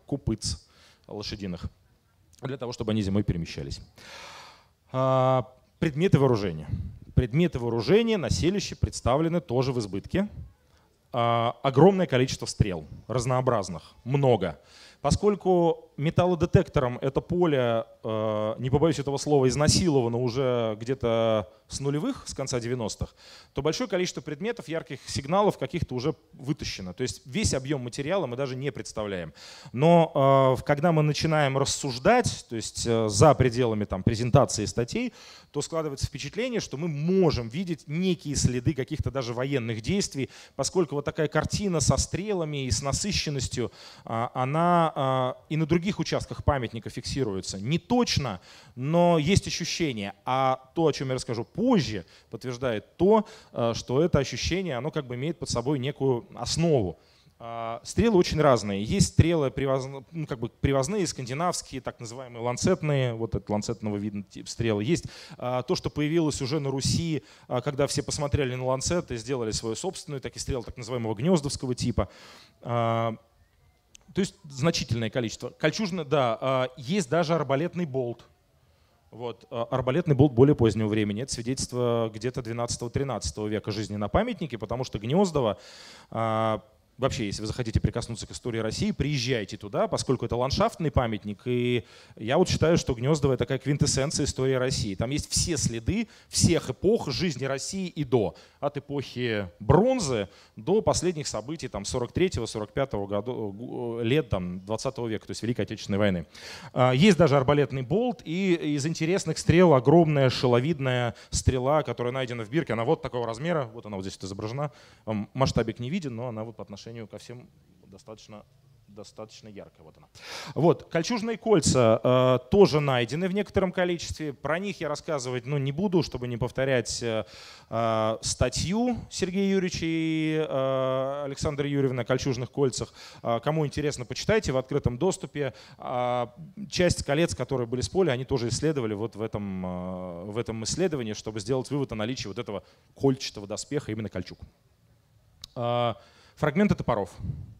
копыц лошадиных, для того, чтобы они зимой перемещались. Предметы вооружения. Предметы вооружения на селище представлены тоже в избытке. Огромное количество стрел, разнообразных, много. Поскольку металлодетектором это поле, не побоюсь этого слова, изнасиловано уже где-то с нулевых, с конца 90-х, то большое количество предметов, ярких сигналов каких-то уже вытащено. То есть весь объем материала мы даже не представляем. Но когда мы начинаем рассуждать, то есть за пределами там, презентации статей, то складывается впечатление, что мы можем видеть некие следы каких-то даже военных действий, поскольку вот такая картина со стрелами и с насыщенностью, она и на других участках памятника фиксируется. Не точно, но есть ощущение. А то, о чем я расскажу позже, подтверждает то, что это ощущение, оно как бы имеет под собой некую основу. Стрелы очень разные. Есть стрелы привозные, скандинавские, так называемые ланцетные, вот это ланцетного вида тип стрелы. Есть то, что появилось уже на Руси, когда все посмотрели на ланцеты и сделали свою собственную, так и стрелы так называемого гнездовского типа. То есть значительное количество. Кольчужно, да, есть даже арбалетный болт. Вот. Арбалетный болт более позднего времени. Это свидетельство где-то 12-13 века жизни на памятнике, потому что Гнездово, вообще, если вы захотите прикоснуться к истории России, приезжайте туда, поскольку это ландшафтный памятник. И я вот считаю, что Гнездово — это такая квинтэссенция истории России. Там есть все следы всех эпох жизни России и до. От эпохи бронзы до последних событий 43-45 лет 20 века, то есть Великой Отечественной войны. Есть даже арбалетный болт, и из интересных стрел огромная шиловидная стрела, которая найдена в бирке. Она вот такого размера, вот она вот здесь вот изображена. Масштабик не виден, но она вот по отношению ко всем достаточно яркая. Вот она. Вот. Кольчужные кольца тоже найдены в некотором количестве. Про них я рассказывать не буду, чтобы не повторять статью Сергея Юрьевича и Александры Юрьевны о кольчужных кольцах. Кому интересно, почитайте в открытом доступе. Часть колец, которые были с поля, они тоже исследовали вот в этом исследовании, чтобы сделать вывод о наличии вот этого кольчатого доспеха, именно кольчуг. Фрагменты топоров.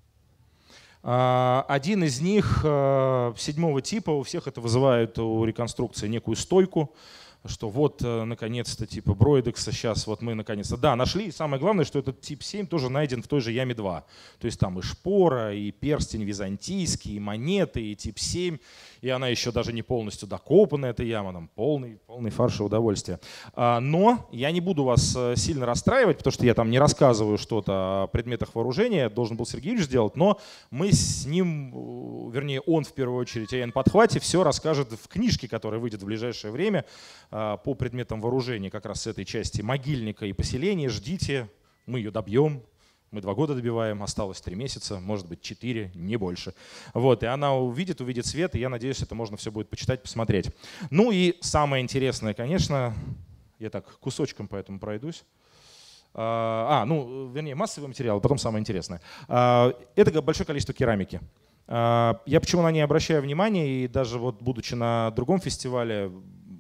Один из них 7-го типа, у всех это вызывает у реконструкции некую стойку, что вот наконец-то типа Броидекса сейчас вот мы наконец-то нашли. И самое главное, что этот тип 7 тоже найден в той же яме 2. То есть там и шпора, и перстень византийский, и монеты, и тип 7. И она еще даже не полностью докопана, эта яма, там полный фарш и удовольствие. Но я не буду вас сильно расстраивать, потому что я там не рассказываю что-то о предметах вооружения, должен был Сергей Юрьевич сделать, но мы с ним, вернее он в первую очередь, а я на подхвате, все расскажет в книжке, которая выйдет в ближайшее время по предметам вооружения, как раз с этой части могильника и поселения. Ждите, мы ее добьем. Мы 2 года добиваем, осталось 3 месяца, может быть 4, не больше. Вот, и она увидит свет, и я надеюсь, это можно все будет почитать, посмотреть. Ну и самое интересное, конечно, я так кусочком поэтому пройдусь. Вернее, массовый материал, потом самое интересное. Это большое количество керамики. Я почему на ней обращаю внимание, и даже вот будучи на другом фестивале,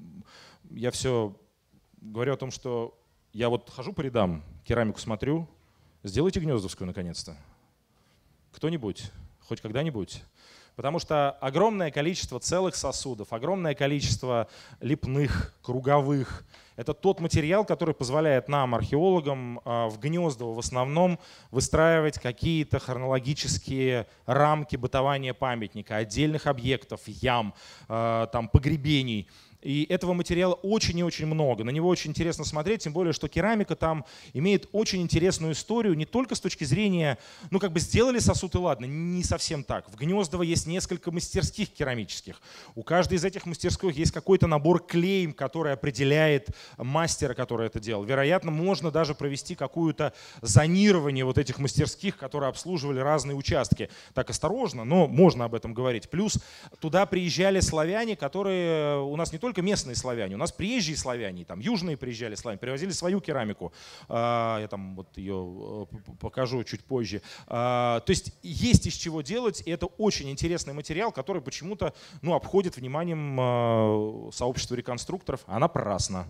я все говорю о том, что я вот хожу по рядам, керамику смотрю. Сделайте Гнездовскую наконец-то. Кто-нибудь, хоть когда-нибудь. Потому что огромное количество целых сосудов, огромное количество лепных, круговых. Это тот материал, который позволяет нам, археологам, в Гнездово в основном выстраивать какие-то хронологические рамки бытования памятника, отдельных объектов, ям, погребений. И этого материала очень и очень много. На него очень интересно смотреть, тем более, что керамика там имеет очень интересную историю, не только с точки зрения, сделали сосуд и ладно, не совсем так. В Гнездово есть несколько мастерских керамических. У каждой из этих мастерских есть какой-то набор клейм, который определяет мастера, который это делал. Вероятно, можно даже провести какое-то зонирование вот этих мастерских, которые обслуживали разные участки. Так осторожно, но можно об этом говорить. Плюс туда приезжали славяне, которые у нас не только местные славяне, у нас приезжие славяне, там южные приезжали славяне, привозили свою керамику. Я там вот ее покажу чуть позже. То есть есть из чего делать, и это очень интересный материал, который почему-то обходит вниманием сообщества реконструкторов, а напрасно.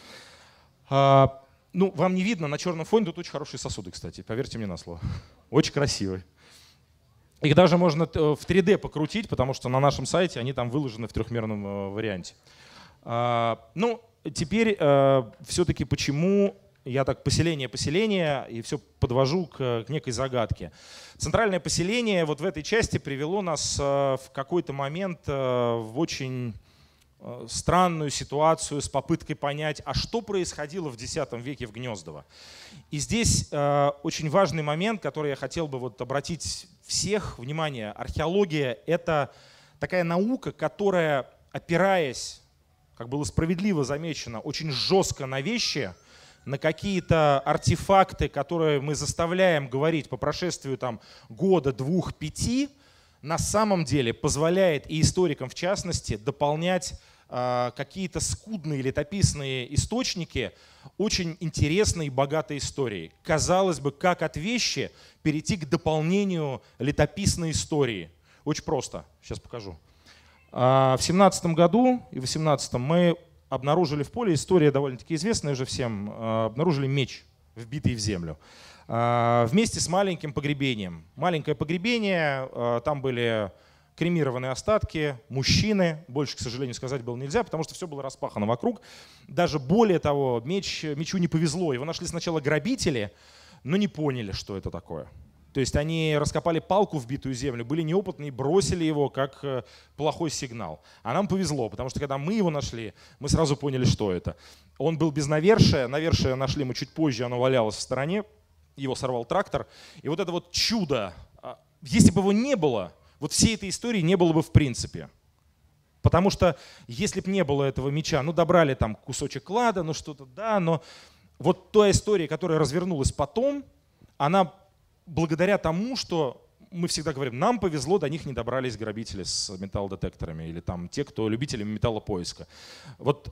Вам не видно на черном фоне, тут очень хорошие сосуды, кстати, поверьте мне на слово. Очень красивые. Их даже можно в 3D покрутить, потому что на нашем сайте они там выложены в трехмерном варианте. Ну, теперь все-таки почему я так поселение и все подвожу к некой загадке. Центральное поселение вот в этой части привело нас в какой-то момент в очень странную ситуацию с попыткой понять, а что происходило в X веке в Гнездово. И здесь очень важный момент, который я хотел бы вот обратить всех внимание. Археология — это такая наука, которая, опираясь, как было справедливо замечено, очень жестко на вещи, на какие-то артефакты, которые мы заставляем говорить по прошествию там, года, 2-5, на самом деле позволяет и историкам в частности дополнять какие-то скудные летописные источники очень интересной и богатой историей. Казалось бы, как от вещи перейти к дополнению летописной истории. Очень просто. Сейчас покажу. В 17 году и в 18 мы обнаружили в поле, история довольно-таки известная уже всем, обнаружили меч, вбитый в землю, вместе с маленьким погребением. Маленькое погребение, там были кремированные остатки, мужчины. Больше, к сожалению, сказать было нельзя, потому что все было распахано вокруг. Даже более того, мечу не повезло. Его нашли сначала грабители, но не поняли, что это такое. То есть они раскопали палку, вбитую в землю, были неопытные, бросили его как плохой сигнал. А нам повезло, потому что когда мы его нашли, мы сразу поняли, что это. Он был без навершия. Навершие нашли мы чуть позже, оно валялось в стороне. Его сорвал трактор. И вот это вот чудо, если бы его не было, вот всей этой истории не было бы в принципе. Потому что если бы не было этого меча, ну добрали там кусочек клада, ну что-то, да, но вот та история, которая развернулась потом, она благодаря тому, что мы всегда говорим, нам повезло, до них не добрались грабители с металлодетекторами или там те, кто любители металлопоиска. Вот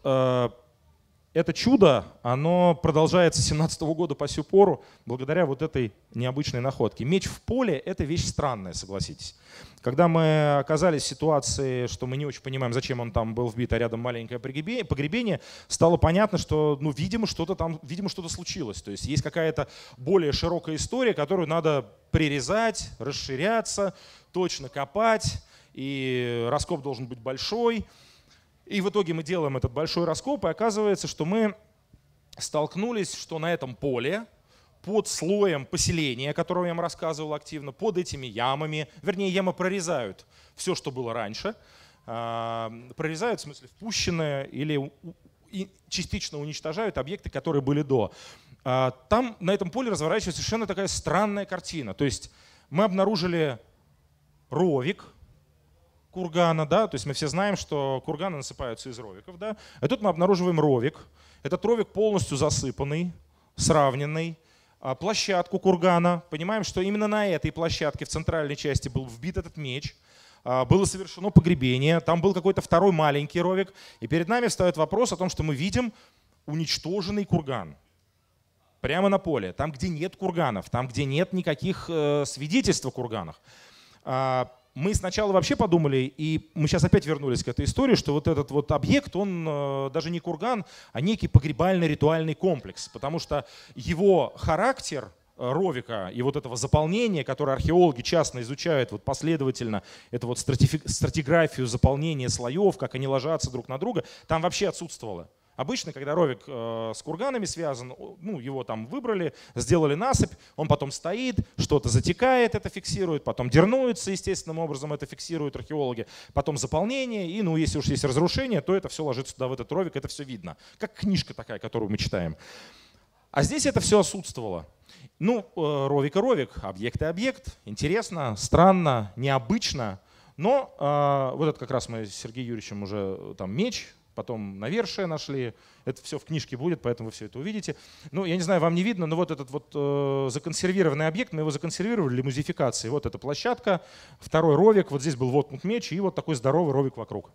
это чудо, оно продолжается с 17 года по сю пору благодаря вот этой необычной находке. Меч в поле — это вещь странная, согласитесь. Когда мы оказались в ситуации, что мы не очень понимаем, зачем он там был вбит, а рядом маленькое погребение, стало понятно, что, ну, видимо, что-то там, что-то случилось. То есть есть какая-то более широкая история, которую надо прирезать, расширяться, точно копать, и раскоп должен быть большой. И в итоге мы делаем этот большой раскоп, и оказывается, что мы столкнулись, что на этом поле, под слоем поселения, о котором я вам рассказывал активно, под этими ямами, вернее, ямы прорезают все, что было раньше, прорезают, в смысле, впущенные или частично уничтожают объекты, которые были до. Там на этом поле разворачивается совершенно такая странная картина. То есть мы обнаружили ровик кургана, да, то есть мы все знаем, что курганы насыпаются из ровиков, да, а тут мы обнаруживаем ровик. Этот ровик полностью засыпанный, сравненный, площадку кургана. Понимаем, что именно на этой площадке в центральной части был вбит этот меч, было совершено погребение, там был какой-то второй маленький ровик, и перед нами встает вопрос о том, что мы видим уничтоженный курган. Прямо на поле, там, где нет курганов, там, где нет никаких свидетельств о курганах. Мы сначала вообще подумали, и мы сейчас опять вернулись к этой истории, что вот этот вот объект, он даже не курган, а некий погребальный ритуальный комплекс, потому что его характер ровика и вот этого заполнения, которое археологи часто изучают вот последовательно, это вот стратиграфию заполнения слоев, как они ложатся друг на друга, там вообще отсутствовало. Обычно, когда ровик с курганами связан, ну, его там выбрали, сделали насыпь, он потом стоит, что-то затекает, это фиксирует, потом дернуется естественным образом, это фиксируют археологи, потом заполнение, и, ну, если уж есть разрушение, то это все ложится туда, в этот ровик, это все видно. Как книжка такая, которую мы читаем. А здесь это все отсутствовало. Ну, ровик и ровик, объект и объект. Интересно, странно, необычно. Но вот это как раз мы с Сергеем Юрьевичем уже там меч, потом навершие нашли. Это все в книжке будет, поэтому вы все это увидите. Ну, я не знаю, вам не видно, но вот этот вот законсервированный объект, мы его законсервировали для музификации. Вот эта площадка, второй ровик, вот здесь был воткнут меч и вот такой здоровый ровик вокруг.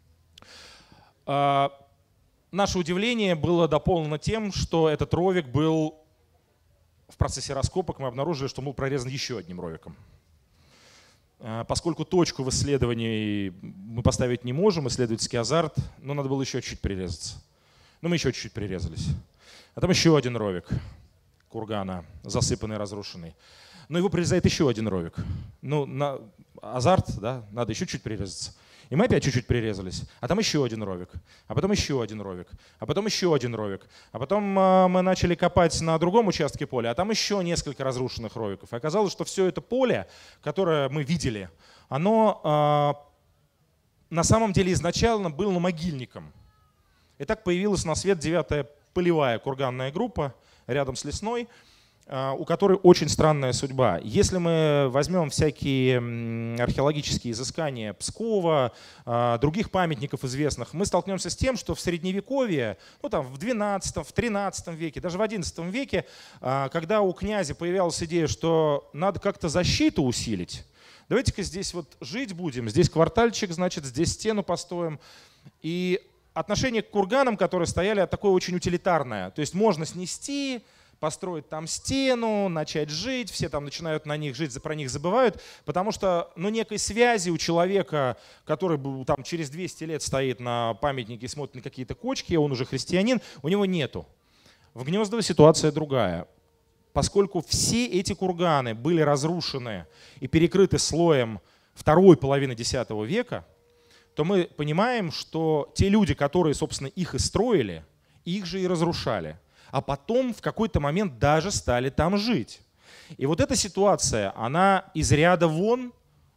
Наше удивление было дополнено тем, что этот ровик был в процессе раскопок, мы обнаружили, что был прорезан еще одним ровиком. Поскольку точку в исследовании мы поставить не можем, исследовательский азарт, но надо было еще чуть-чуть прирезаться. Но мы еще чуть-чуть прирезались. А там еще один ровик кургана, засыпанный, разрушенный. Но его прирезает еще один ровик. Ну, азарт, да, надо еще чуть прирезаться. И мы опять чуть-чуть прирезались. А там еще один ровик. А потом еще один ровик. А потом еще один ровик. А потом мы начали копать на другом участке поля, а там еще несколько разрушенных ровиков. И оказалось, что все это поле, которое мы видели, оно на самом деле изначально было могильником. И так появилась на свет 9-я полевая курганная группа рядом с Лесной, у которой очень странная судьба. Если мы возьмем всякие археологические изыскания Пскова, других памятников известных, мы столкнемся с тем, что в Средневековье, ну там в XII, в XIII веке, даже в XI веке, когда у князя появлялась идея, что надо как-то защиту усилить, давайте-ка здесь вот жить будем, здесь квартальчик, значит, здесь стену построим. И отношение к курганам, которые стояли, такое очень утилитарное. То есть можно снести, построить там стену, начать жить, все там начинают на них жить, про них забывают, потому что некой связи у человека, который там через 200 лет стоит на памятнике и смотрит на какие-то кочки, он уже христианин, у него нету. В Гнездово ситуация другая. Поскольку все эти курганы были разрушены и перекрыты слоем второй половины X века, то мы понимаем, что те люди, которые, собственно, их и строили, их же и разрушали. А потом в какой-то момент даже стали там жить. И вот эта ситуация, она из ряда вон,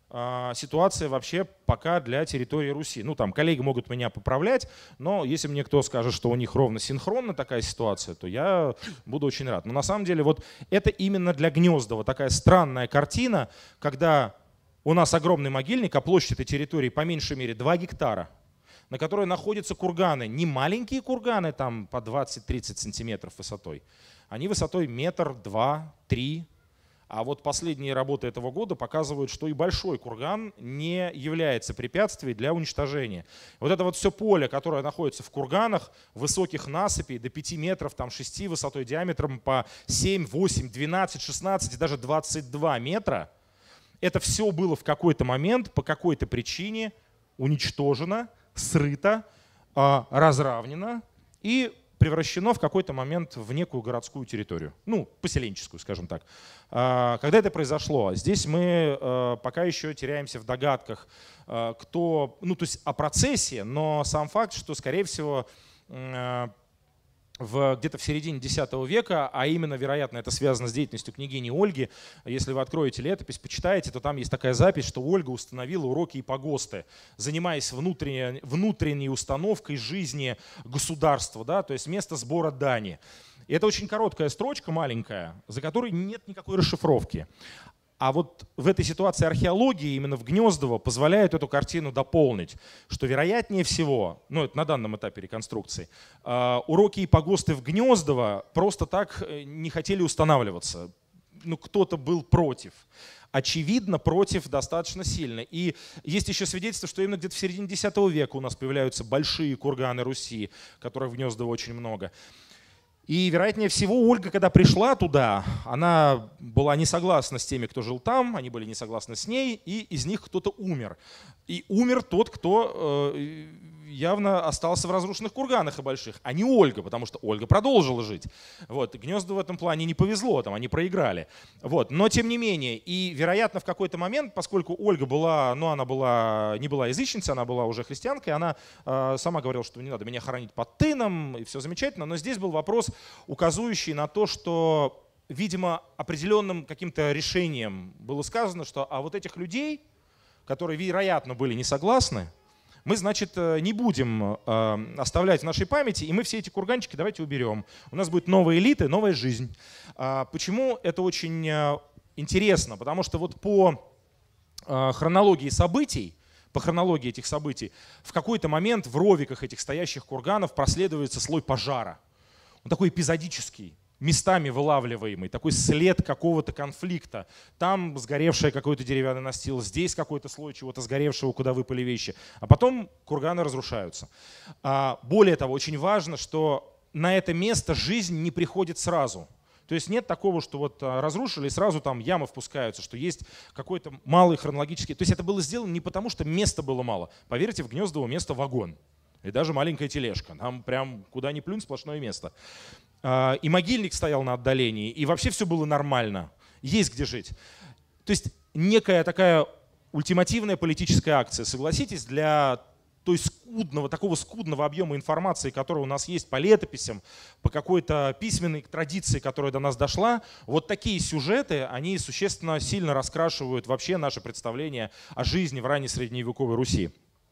ситуация вообще пока для территории Руси. Ну там коллеги могут меня поправлять, но если мне кто скажет, что у них ровно синхронно такая ситуация, то я буду очень рад. Но на самом деле вот это именно для Гнездова такая странная картина, когда у нас огромный могильник, а площадь этой территории по меньшей мере 2 гектара. На которой находятся курганы. Не маленькие курганы, там по 20-30 сантиметров высотой. Они высотой метр, 2, 3. А вот последние работы этого года показывают, что и большой курган не является препятствием для уничтожения. Вот это вот все поле, которое находится в курганах, высоких насыпей до 5 метров, там 6 высотой, диаметром по 7, 8, 12, 16 и даже 22 метра, это все было в какой-то момент по какой-то причине уничтожено, срыто, разравнено и превращено в какой-то момент в некую городскую территорию, ну, поселенческую, скажем так. Когда это произошло? Здесь мы пока еще теряемся в догадках, кто, ну, то есть о процессе, но сам факт, что, скорее всего, где-то в середине X века, а именно, вероятно, это связано с деятельностью княгини Ольги. Если вы откроете летопись, почитаете, то там есть такая запись, что Ольга установила уроки и погосты, занимаясь внутренней установкой жизни государства, да, то есть место сбора дани. И это очень короткая строчка, маленькая, за которой нет никакой расшифровки. А вот в этой ситуации археология именно в Гнездово позволяет эту картину дополнить, что вероятнее всего, ну это на данном этапе реконструкции, уроки и погосты в Гнездово просто так не хотели устанавливаться. Ну кто-то был против. Очевидно, против достаточно сильно. И есть еще свидетельство, что именно где-то в середине X века у нас появляются большие курганы Руси, которых в Гнездово очень много. И, вероятнее всего, Ольга, когда пришла туда, она была не согласна с теми, кто жил там, они были не согласны с ней, и из них кто-то умер. И умер тот, кто явно остался в разрушенных курганах и больших, а не Ольга, потому что Ольга продолжила жить. Вот. Гнездову в этом плане не повезло, там, они проиграли. Вот. Но тем не менее, и, вероятно, в какой-то момент, поскольку Ольга была, ну, она была, не была язычницей, она была уже христианкой, она сама говорила, что не надо меня хоронить под тыном, и все замечательно, но здесь был вопрос, указывающий на то, что, видимо, определенным каким-то решением было сказано, что а вот этих людей, которые, вероятно, были не согласны, мы, значит, не будем оставлять в нашей памяти, и мы все эти курганчики давайте уберем. У нас будет новая элита, новая жизнь. Почему это очень интересно? Потому что вот по хронологии событий, по хронологии этих событий, в какой-то момент в ровиках этих стоящих курганов проследуется слой пожара. Он такой эпизодический, местами вылавливаемый, такой след какого-то конфликта. Там сгоревший какой-то деревянный настил, здесь какой-то слой чего-то сгоревшего, куда выпали вещи. А потом курганы разрушаются. Более того, очень важно, что на это место жизнь не приходит сразу. То есть нет такого, что вот разрушили и сразу там ямы впускаются, что есть какой-то малый хронологический. То есть это было сделано не потому, что места было мало. Поверьте, в Гнездово место вагон. И даже маленькая тележка. Там прям куда ни плюнь, сплошное место. И могильник стоял на отдалении, и вообще все было нормально. Есть где жить. То есть некая такая ультимативная политическая акция. Согласитесь, для такого скудного объема информации, который у нас есть по летописям, по какой-то письменной традиции, которая до нас дошла, вот такие сюжеты, они существенно сильно раскрашивают вообще наше представление о жизни в ранней средневековой Руси.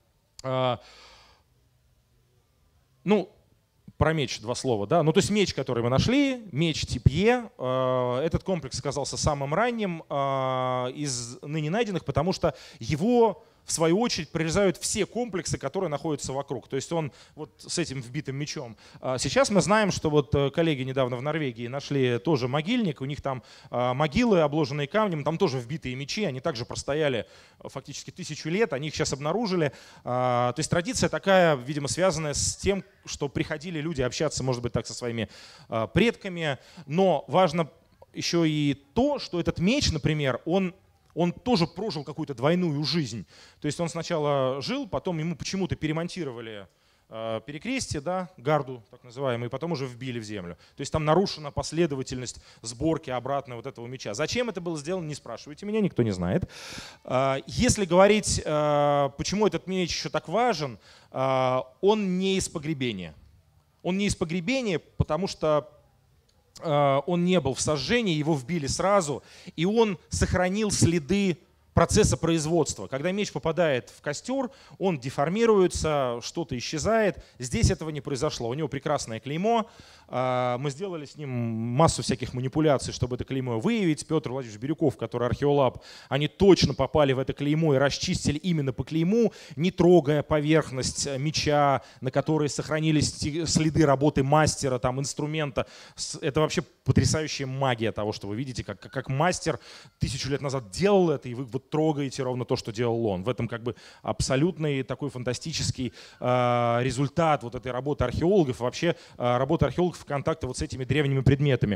Ну, про меч два слова, да. Ну, то есть меч, который мы нашли, меч тип Е, этот комплекс оказался самым ранним из ныне найденных, потому что его в свою очередь прорезают все комплексы, которые находятся вокруг. То есть он вот с этим вбитым мечом. Сейчас мы знаем, что вот коллеги недавно в Норвегии нашли тоже могильник, у них там могилы, обложенные камнем, там тоже вбитые мечи, они также простояли фактически 1000 лет, они их сейчас обнаружили. То есть традиция такая, видимо, связанная с тем, что приходили люди общаться, может быть, так со своими предками. Но важно еще и то, что этот меч, например, он тоже прожил какую-то двойную жизнь. То есть он сначала жил, потом ему почему-то перемонтировали перекрестие, да, гарду так называемый, и потом уже вбили в землю. То есть там нарушена последовательность сборки обратно вот этого меча. Зачем это было сделано, не спрашивайте меня, никто не знает. Если говорить, почему этот меч еще так важен, он не из погребения. Он не из погребения, потому что он не был в сожжении, его вбили сразу, и он сохранил следы процесса производства. Когда меч попадает в костер, он деформируется, что-то исчезает. Здесь этого не произошло. У него прекрасное клеймо. Мы сделали с ним массу всяких манипуляций, чтобы это клеймо выявить. Петр Владимирович Бирюков, который археолог, они точно попали в это клеймо и расчистили именно по клейму, не трогая поверхность меча, на которой сохранились следы работы мастера, там, инструмента. Это вообще потрясающая магия того, что вы видите, как мастер 1000 лет назад делал это, и вы вот трогаете ровно то, что делал он. В этом как бы абсолютный такой фантастический результат вот этой работы археологов, вообще работы археологов в контакте вот с этими древними предметами.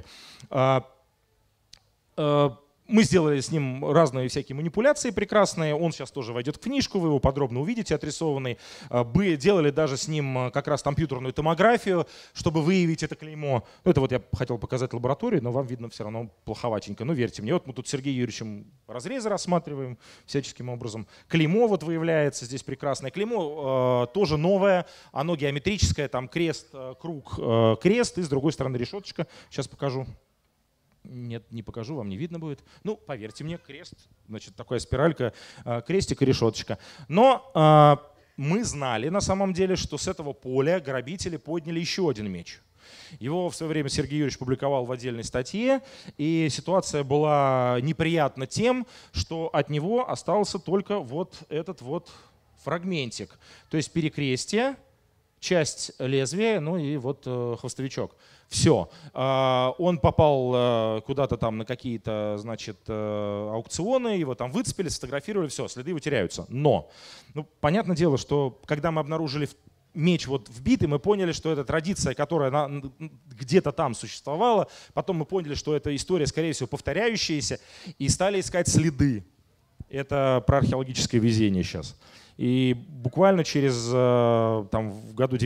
Мы сделали с ним разные всякие манипуляции прекрасные. Он сейчас тоже войдет в книжку, вы его подробно увидите отрисованный. Делали даже с ним как раз компьютерную томографию, чтобы выявить это клеймо. Ну, это вот я хотел показать лабораторию, но вам видно все равно плоховатенько. Ну, верьте мне, вот мы тут с Сергеем Юрьевичем разрезы рассматриваем всяческим образом. Клеймо вот выявляется, здесь прекрасное клеймо, тоже новое, оно геометрическое, там крест, круг, крест, и с другой стороны решеточка. Сейчас покажу. Нет, не покажу, вам не видно будет. Ну, поверьте мне, крест, значит, такая спиралька, крестик и решеточка. Но мы знали на самом деле, что с этого поля грабители подняли еще один меч. Его в свое время Сергей Юрьевич публиковал в отдельной статье, и ситуация была неприятна тем, что от него остался только вот этот вот фрагментик. То есть перекрестие, часть лезвия, ну и вот хвостовичок. Все. Он попал куда-то там на какие-то, значит, аукционы, его там выцепили, сфотографировали, все, следы его теряются. Но, ну, понятное дело, что когда мы обнаружили меч вот вбитый, мы поняли, что это традиция, которая где-то там существовала. Потом мы поняли, что это история, скорее всего, повторяющаяся, и стали искать следы. Это про археологическое везение сейчас. И буквально там, в году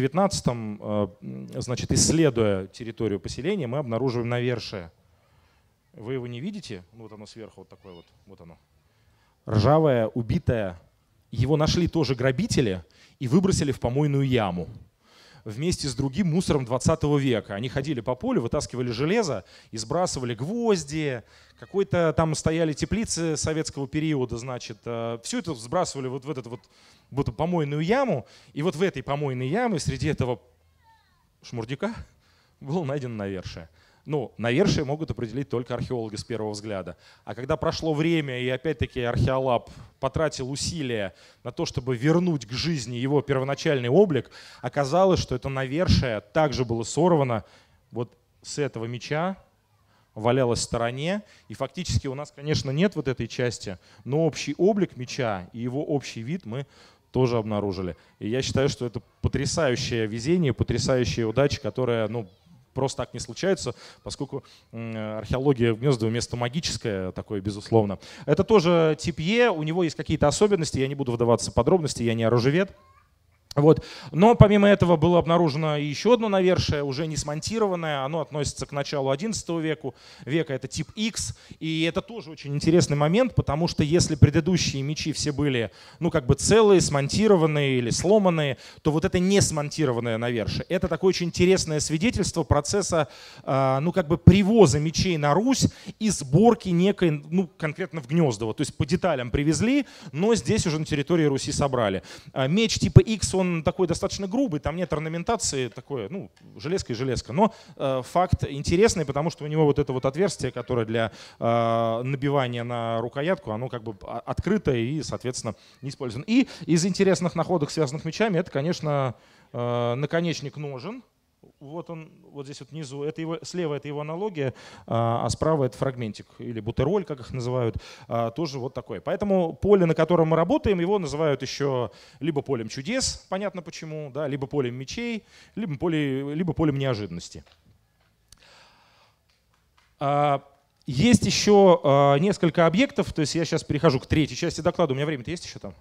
19, значит, исследуя территорию поселения, мы обнаруживаем навершие. Вы его не видите? Вот оно сверху, вот такое вот. Вот оно. Ржавое, убитое. Его нашли тоже грабители и выбросили в помойную яму вместе с другим мусором 20 века. Они ходили по полю, вытаскивали железо и сбрасывали гвозди, какой-то там стояли теплицы советского периода, значит. Все это сбрасывали вот в эту помойную яму. И вот в этой помойной яме среди этого шмурдяка был найден навершие. Ну, навершие могут определить только археологи с первого взгляда. А когда прошло время, и опять-таки археолаб потратил усилия на то, чтобы вернуть к жизни его первоначальный облик, оказалось, что это навершие также было сорвано вот с этого меча, валялось в стороне. И фактически у нас, конечно, нет вот этой части, но общий облик меча и его общий вид мы тоже обнаружили. И я считаю, что это потрясающее везение, потрясающая удача, которая, ну, просто так не случается, поскольку археология Гнездова место магическое такое, безусловно. Это тоже тип Е, у него есть какие-то особенности, я не буду вдаваться в подробности, я не оружевед. Вот. Но помимо этого было обнаружено еще одно навершие, уже не смонтированное. Оно относится к началу XI века, это тип X. И это тоже очень интересный момент, потому что если предыдущие мечи все были как бы целые, смонтированные или сломанные, то вот это не смонтированное навершие. Это такое очень интересное свидетельство процесса как бы привоза мечей на Русь и сборки некой, конкретно в Гнездово. То есть по деталям привезли, но здесь уже на территории Руси собрали. Меч типа X, он такой достаточно грубый, там нет орнаментации, такое, железка и железка. Но факт интересный, потому что у него вот это вот отверстие, которое для набивания на рукоятку, оно как бы открыто и, соответственно, не использовано. И из интересных находок, связанных с мечами, это, конечно, наконечник ножен. Вот он, вот здесь вот внизу, слева это его аналогия, а справа это фрагментик или бутероль, как их называют, тоже вот такой. Поэтому поле, на котором мы работаем, его называют еще либо полем чудес, понятно почему, да, либо полем мечей, либо полем неожиданности. Есть еще несколько объектов, то есть я сейчас перехожу к третьей части доклада. У меня время-то есть еще там?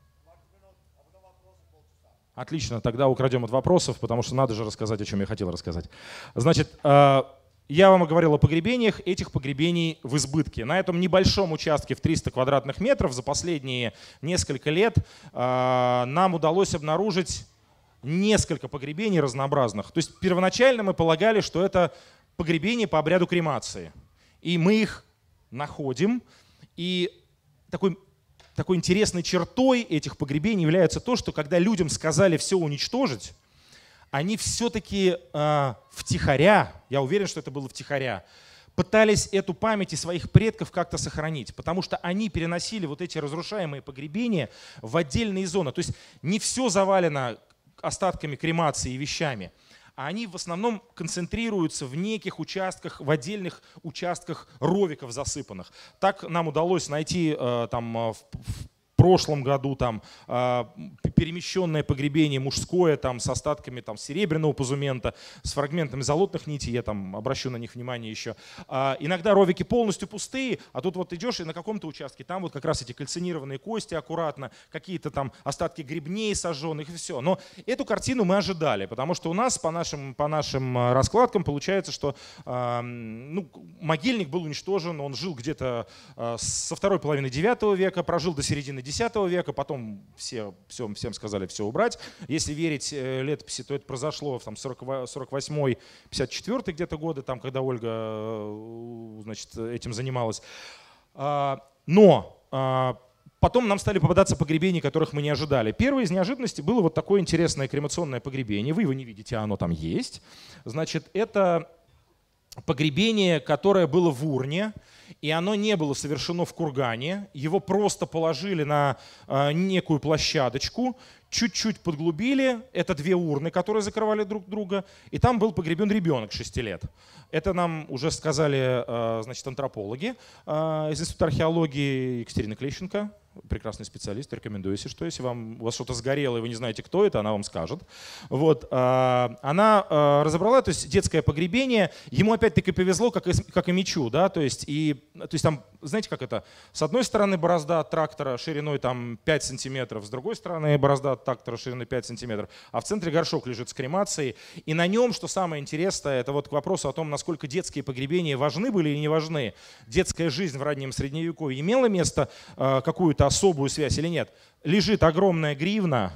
Отлично, тогда украдем от вопросов, потому что надо же рассказать, о чем я хотел рассказать. Значит, я вам говорил о погребениях, этих погребений в избытке. На этом небольшом участке в 300 квадратных метров за последние несколько лет нам удалось обнаружить несколько погребений разнообразных. То есть первоначально мы полагали, что это погребения по обряду кремации. И мы их находим, и такой интересной чертой этих погребений является то, что когда людям сказали все уничтожить, они все-таки втихаря, я уверен, что это было втихаря, пытались эту память и своих предков как-то сохранить, потому что они переносили вот эти разрушаемые погребения в отдельные зоны. То есть не все завалено остатками кремации и вещами, а они в основном концентрируются в неких участках, в отдельных участках ровиков засыпанных. Так нам удалось найти в прошлом году перемещенное погребение мужское с остатками серебряного позумента, с фрагментами золотных нитей, я обращу на них внимание еще. Иногда ровики полностью пустые, а тут вот идешь и на каком-то участке, там вот как раз эти кальцинированные кости аккуратно, какие-то остатки гребней сожженных и все. Но эту картину мы ожидали, потому что у нас по нашим раскладкам получается, что могильник был уничтожен, он жил где-то со второй половины 9 века, прожил до середины X века, потом всем сказали все убрать. Если верить летописи, то это произошло в 48-54 где-то годы, когда Ольга этим занималась. Но потом нам стали попадаться погребения, которых мы не ожидали. Первое из неожиданностей было вот такое интересное кремационное погребение. Вы его не видите, а оно там есть. Значит, это погребение, которое было в урне, и оно не было совершено в кургане. Его просто положили на некую площадочку, чуть-чуть подглубили. Это две урны, которые закрывали друг друга. И там был погребен ребенок 6 лет. Это нам уже сказали антропологи из Института археологии. Екатерина Клещенко, прекрасный специалист, рекомендую, если что. Если у вас что-то сгорело, и вы не знаете, кто это, она вам скажет. Вот. Она разобрала, то есть детское погребение. Ему опять-таки повезло, как и мечу. Да? То есть там, знаете, как это? С одной стороны борозда от трактора шириной 5 сантиметров, с другой стороны борозда от трактора шириной 5 сантиметров, а в центре горшок лежит с кремацией. И на нем, что самое интересное, это вот к вопросу о том, насколько детские погребения важны были или не важны. Детская жизнь в раннем Средневековье имела место какую-то особую связь или нет? Лежит огромная гривна,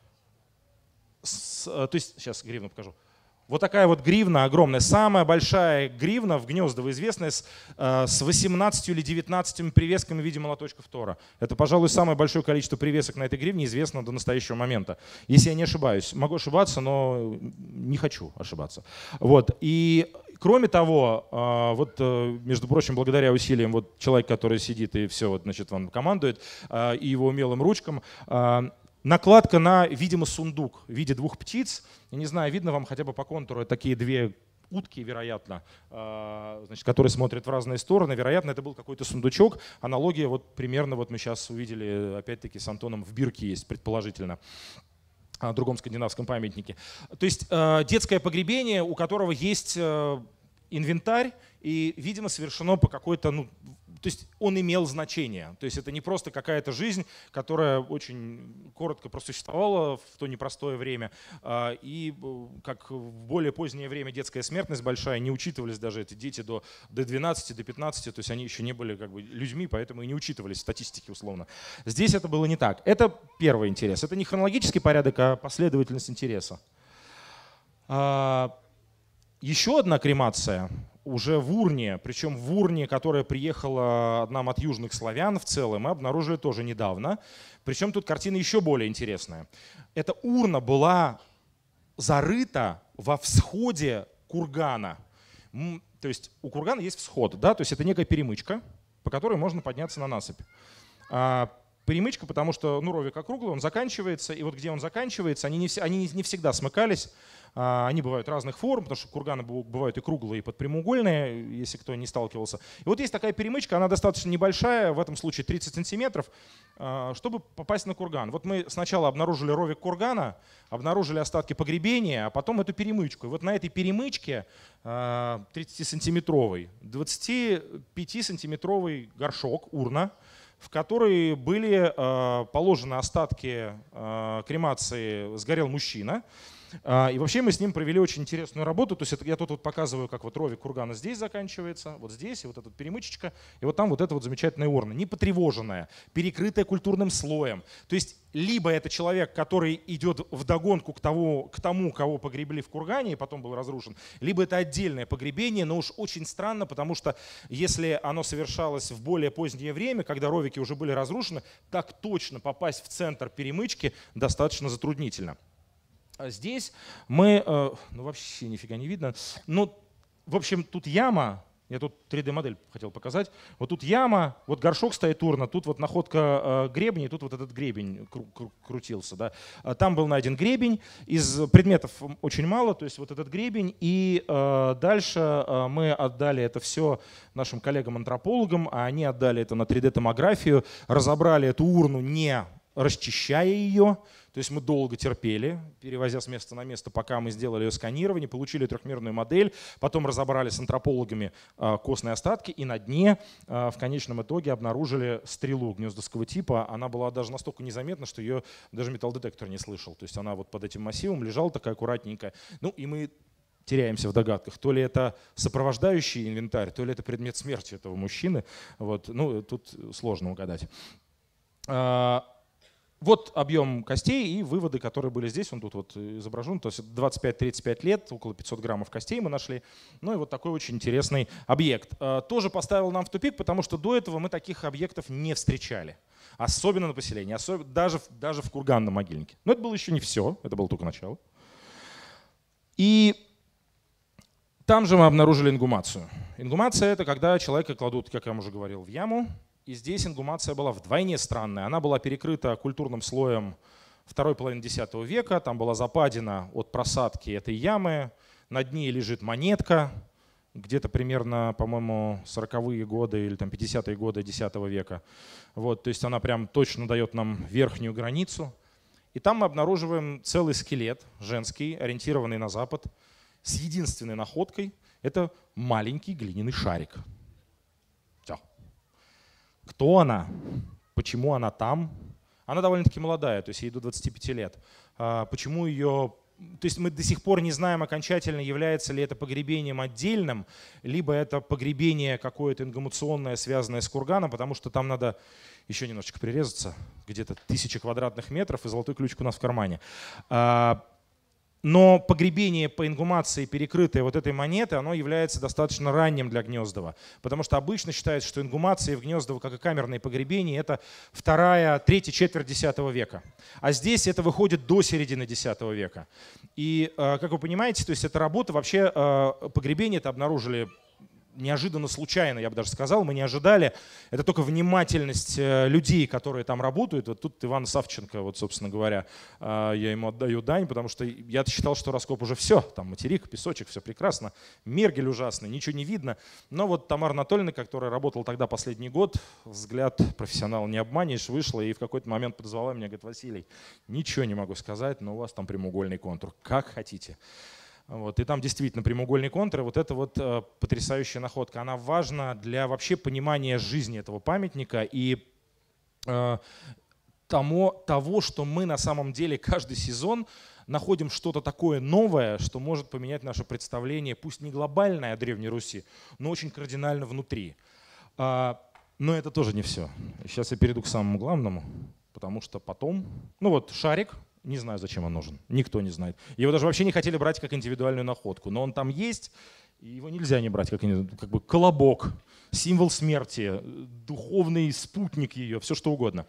то есть, сейчас гривну покажу. Вот такая вот гривна огромная, самая большая гривна в Гнездово известная с 18 или 19 привесками в виде молоточков Тора. Это, пожалуй, самое большое количество привесок на этой гривне известно до настоящего момента. Если я не ошибаюсь. Могу ошибаться, но не хочу ошибаться. Вот. И кроме того, между прочим, благодаря усилиям человека, который сидит и все вам командует, и его умелым ручкам, накладка на, видимо, сундук в виде двух птиц. Я не знаю, видно вам хотя бы по контуру, такие две утки, вероятно, которые смотрят в разные стороны. Вероятно, это был какой-то сундучок. Аналогия примерно мы сейчас увидели, опять-таки, с Антоном в бирке есть, предположительно, о другом скандинавском памятнике. То есть детское погребение, у которого есть инвентарь, и, видимо, совершено по какой-то то есть он имел значение. То есть это не просто какая-то жизнь, которая очень коротко просуществовала в то непростое время. И как в более позднее время детская смертность большая, не учитывались даже эти дети до 12, до 15, то есть они еще не были как бы людьми, поэтому и не учитывались в статистике условно. Здесь это было не так. Это первый интерес. Это не хронологический порядок, а последовательность интереса. Еще одна кремация уже в урне, причем в урне, которая приехала нам от южных славян в целом, мы обнаружили тоже недавно. Причем тут картина еще более интересная. Эта урна была зарыта во всходе кургана. То есть у кургана есть всход, да? То есть это некая перемычка, по которой можно подняться на насыпь. Перемычка, потому что ровик округлый, он заканчивается, и вот где он заканчивается, они не всегда смыкались. Они бывают разных форм, потому что курганы бывают и круглые, и подпрямоугольные, если кто не сталкивался. И вот есть такая перемычка, она достаточно небольшая, в этом случае 30 сантиметров, чтобы попасть на курган. Вот мы сначала обнаружили ровик кургана, обнаружили остатки погребения, а потом эту перемычку. И вот на этой перемычке 30-сантиметровый, 25-сантиметровый горшок, урна, в который были положены остатки кремации, сгорел мужчина. И вообще мы с ним провели очень интересную работу. То есть я тут вот показываю, как вот ровик кургана здесь заканчивается, вот здесь, и вот эта перемычечка, и вот там вот эта вот замечательная урна, не потревоженная, перекрытая культурным слоем. То есть либо это человек, который идет вдогонку к тому, кого погребли в кургане и потом был разрушен, либо это отдельное погребение, но уж очень странно, потому что если оно совершалось в более позднее время, когда ровики уже были разрушены, так точно попасть в центр перемычки достаточно затруднительно. Здесь мы, вообще нифига не видно, в общем, тут яма, я тут 3D-модель хотел показать, вот тут яма, вот горшок стоит урна, тут вот находка гребня, и тут вот этот гребень крутился. Да. Там был найден гребень, из предметов очень мало, то есть вот этот гребень, и дальше мы отдали это все нашим коллегам-антропологам, а они отдали это на 3D-томографию, разобрали эту урну, не расчищая ее. То есть мы долго терпели, перевозя с места на место, пока мы сделали ее сканирование, получили трехмерную модель, потом разобрали с антропологами костные остатки и на дне в конечном итоге обнаружили стрелу гнездовского типа. Она была даже настолько незаметна, что ее даже металлодетектор не слышал. То есть она вот под этим массивом лежала такая аккуратненькая. И мы теряемся в догадках, то ли это сопровождающий инвентарь, то ли это предмет смерти этого мужчины. Вот. Тут сложно угадать. Вот объем костей и выводы, которые были здесь, он тут вот изображен, то есть 25-35 лет, около 500 граммов костей мы нашли. И вот такой очень интересный объект. Тоже поставил нам в тупик, потому что до этого мы таких объектов не встречали. Особенно на поселении, даже в курганном могильнике. Но это было еще не все, это было только начало. И там же мы обнаружили ингумацию. Ингумация — это когда человека кладут, как я уже говорил, в яму. И здесь ингумация была вдвойне странная. Она была перекрыта культурным слоем второй половины X века. Там была западина от просадки этой ямы. На дне лежит монетка. Где-то примерно, по-моему, 40-е годы или 50-е годы X века. Вот, то есть она прям точно дает нам верхнюю границу. И там мы обнаруживаем целый скелет женский, ориентированный на запад, с единственной находкой. Это маленький глиняный шарик. Кто она? Почему она там? Она довольно-таки молодая, то есть ей до 25 лет. Почему ее... То есть мы до сих пор не знаем окончательно, является ли это погребением отдельным, либо это погребение какое-то ингумационное, связанное с курганом, потому что там надо еще немножечко прирезаться, где-то 1000 квадратных метров, и золотой ключик у нас в кармане. Но погребение по ингумации, перекрытое вот этой монеты, оно является достаточно ранним для Гнездова. Потому что обычно считается, что ингумации в Гнездово, как и камерные погребения, это третья четверть X века. А здесь это выходит до середины X века. И, как вы понимаете, то есть эта работа, вообще погребение это обнаружили неожиданно, случайно, я бы даже сказал, мы не ожидали. Это только внимательность людей, которые там работают. Вот тут Иван Савченко, вот, собственно говоря, я ему отдаю дань, потому что я считал, что раскоп уже все, там материк, песочек, все прекрасно, мергель ужасный, ничего не видно. Но вот Тамара Анатольевна, которая работала тогда последний год, взгляд профессионала не обманешь, вышла и в какой-то момент подозвала меня, говорит: Василий, ничего не могу сказать, но у вас там прямоугольный контур, как хотите. Вот, и там действительно прямоугольный контур. И вот эта вот потрясающая находка, она важна для вообще понимания жизни этого памятника и того, что мы на самом деле каждый сезон находим что-то такое новое, что может поменять наше представление, пусть не глобальное о Древней Руси, но очень кардинально внутри. Но это тоже не все. Сейчас я перейду к самому главному, потому что потом, ну вот шарик, не знаю, зачем он нужен, никто не знает. Его даже вообще не хотели брать как индивидуальную находку, но он там есть, и его нельзя не брать как бы колобок, символ смерти, духовный спутник ее, все что угодно.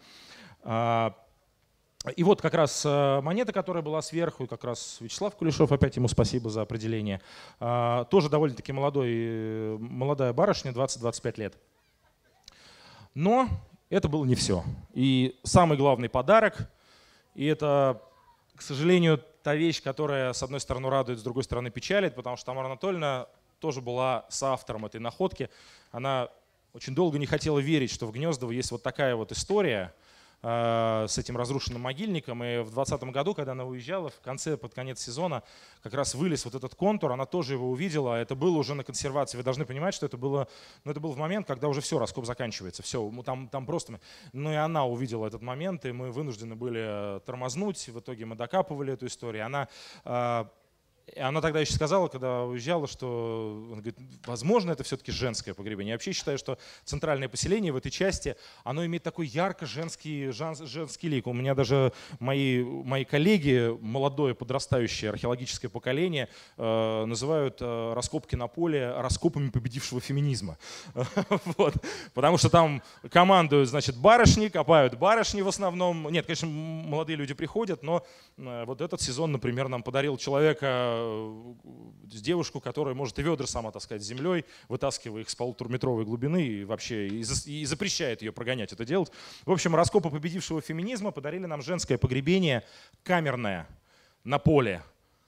И вот как раз монета, которая была сверху, и как раз Вячеслав Кулешов, опять ему спасибо за определение, тоже довольно-таки молодая барышня, 20-25 лет. Но это было не все. И самый главный подарок, и это, к сожалению, та вещь, которая с одной стороны радует, с другой стороны печалит, потому что Тамара Анатольевна тоже была соавтором этой находки. Она очень долго не хотела верить, что в Гнездово есть вот такая вот история с этим разрушенным могильником. И в 2020 году, когда она уезжала, под конец сезона как раз вылез вот этот контур, она тоже его увидела. Это было уже на консервации. Вы должны понимать, что это было в момент, когда уже все, раскоп заканчивается. Все, там просто... Ну и она увидела этот момент, и мы вынуждены были тормознуть. В итоге мы докапывали эту историю. Она тогда еще сказала, когда уезжала, что возможно, это все-таки женское погребение. Я вообще считаю, что центральное поселение в этой части, оно имеет такой ярко женский лик. У меня даже мои коллеги, молодое подрастающее археологическое поколение, называют раскопки на поле раскопами победившего феминизма. Вот. Потому что там командуют, значит, барышни, копают барышни в основном. Нет, конечно, молодые люди приходят, но вот этот сезон, например, нам подарил человека, девушку, которая может и ведра сама таскать с землей, вытаскивая их с 1,5-метровой глубины и вообще и запрещает ее прогонять это делать. В общем, раскопы победившего феминизма подарили нам женское погребение камерное на поле.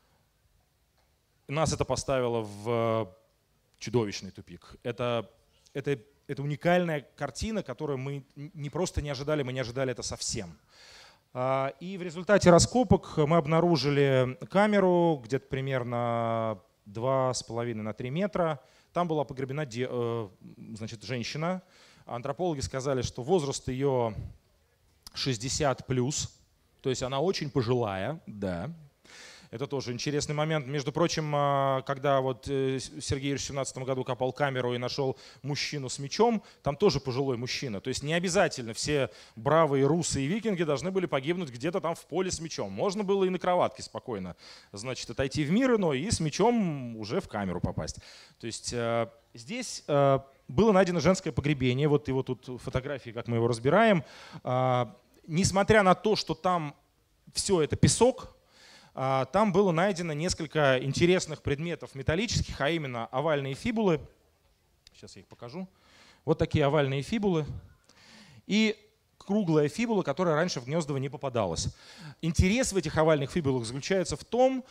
Нас это поставило в чудовищный тупик. Это уникальная картина, которую мы не просто не ожидали, мы не ожидали это совсем. И в результате раскопок мы обнаружили камеру где-то примерно 2,5 на 3 метра. Там была погребена значит, женщина. Антропологи сказали, что возраст ее 60+, то есть она очень пожилая, да. Это тоже интересный момент. Между прочим, когда вот Сергей Юрьевич в 2017 году копал камеру и нашел мужчину с мечом, там тоже пожилой мужчина. То есть не обязательно все бравые русы и викинги должны были погибнуть где-то там в поле с мечом. Можно было и на кроватке спокойно, значит, отойти в мир иной и с мечом уже в камеру попасть. То есть здесь было найдено женское погребение. Вот его тут фотографии, как мы его разбираем. Несмотря на то, что там все это песок, там было найдено несколько интересных предметов металлических, а именно овальные фибулы. Сейчас я их покажу. Вот такие овальные фибулы. И круглая фибула, которая раньше в Гнездово не попадалась. Интерес в этих овальных фибулах заключается в том,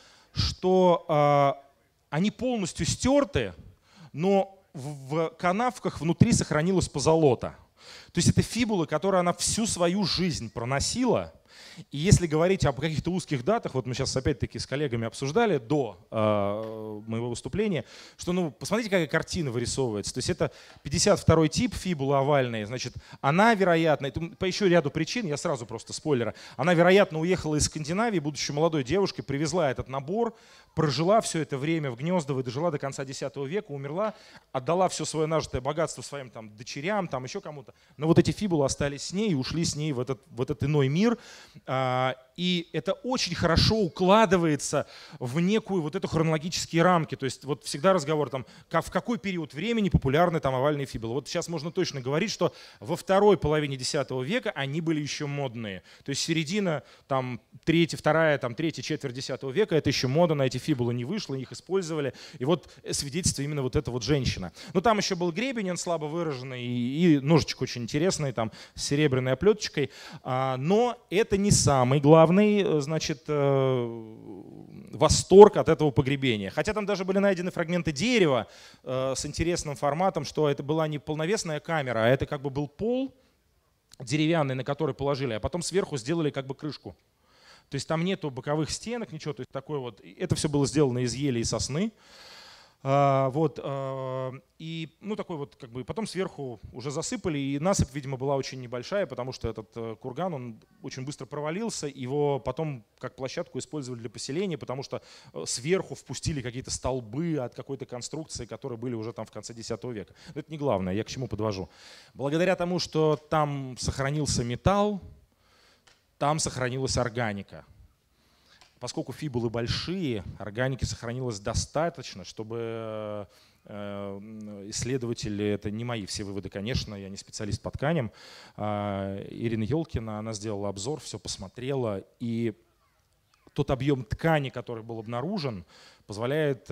что они полностью стерты, но в канавках внутри сохранилась позолота. То есть это фибула, которую она всю свою жизнь проносила. И если говорить об каких-то узких датах, вот мы сейчас опять-таки с коллегами обсуждали до моего выступления, что, ну, посмотрите, какая картина вырисовывается. То есть это 52-й тип фибулы овальные, значит, она, вероятно, по еще ряду причин, я сразу просто спойлера, она, вероятно, уехала из Скандинавии, будучи молодой девушкой, привезла этот набор, прожила все это время в Гнездово и дожила до конца X века, умерла, отдала все свое нажитое богатство своим там дочерям, там еще кому-то. Но вот эти фибулы остались с ней и ушли с ней в этот иной мир. И это очень хорошо укладывается в некую вот эту хронологические рамки. То есть вот всегда разговор там, в какой период времени популярны там овальные фибулы. Вот сейчас можно точно говорить, что во второй половине X века они были еще модные. То есть середина, там, третья четверть X века, это еще мода, на эти фибулы не вышло, их использовали. И вот свидетельство именно вот эта вот женщина. Но там еще был гребень, он слабо выраженный, и ножичек очень интересный, там, с серебряной оплеточкой. Но это не самый главный, значит, восторг от этого погребения. Хотя там даже были найдены фрагменты дерева с интересным форматом, что это была не полновесная камера, а это как бы был пол деревянный, на который положили, а потом сверху сделали как бы крышку. То есть там нету боковых стенок, ничего. То есть такое вот, это все было сделано из ели и сосны. И ну, такой вот, как бы, потом сверху уже засыпали, и насыпь, видимо, была очень небольшая, потому что этот курган, он очень быстро провалился, его потом как площадку использовали для поселения, потому что сверху впустили какие-то столбы от какой-то конструкции, которые были уже там в конце X века. Но это не главное, я к чему подвожу. Благодаря тому, что там сохранился металл, там сохранилась органика. Поскольку фибулы большие, органики сохранилось достаточно, чтобы исследователи, это не мои все выводы, конечно, я не специалист по тканям, Ирина Елкина, она сделала обзор, все посмотрела, и тот объем ткани, который был обнаружен, позволяет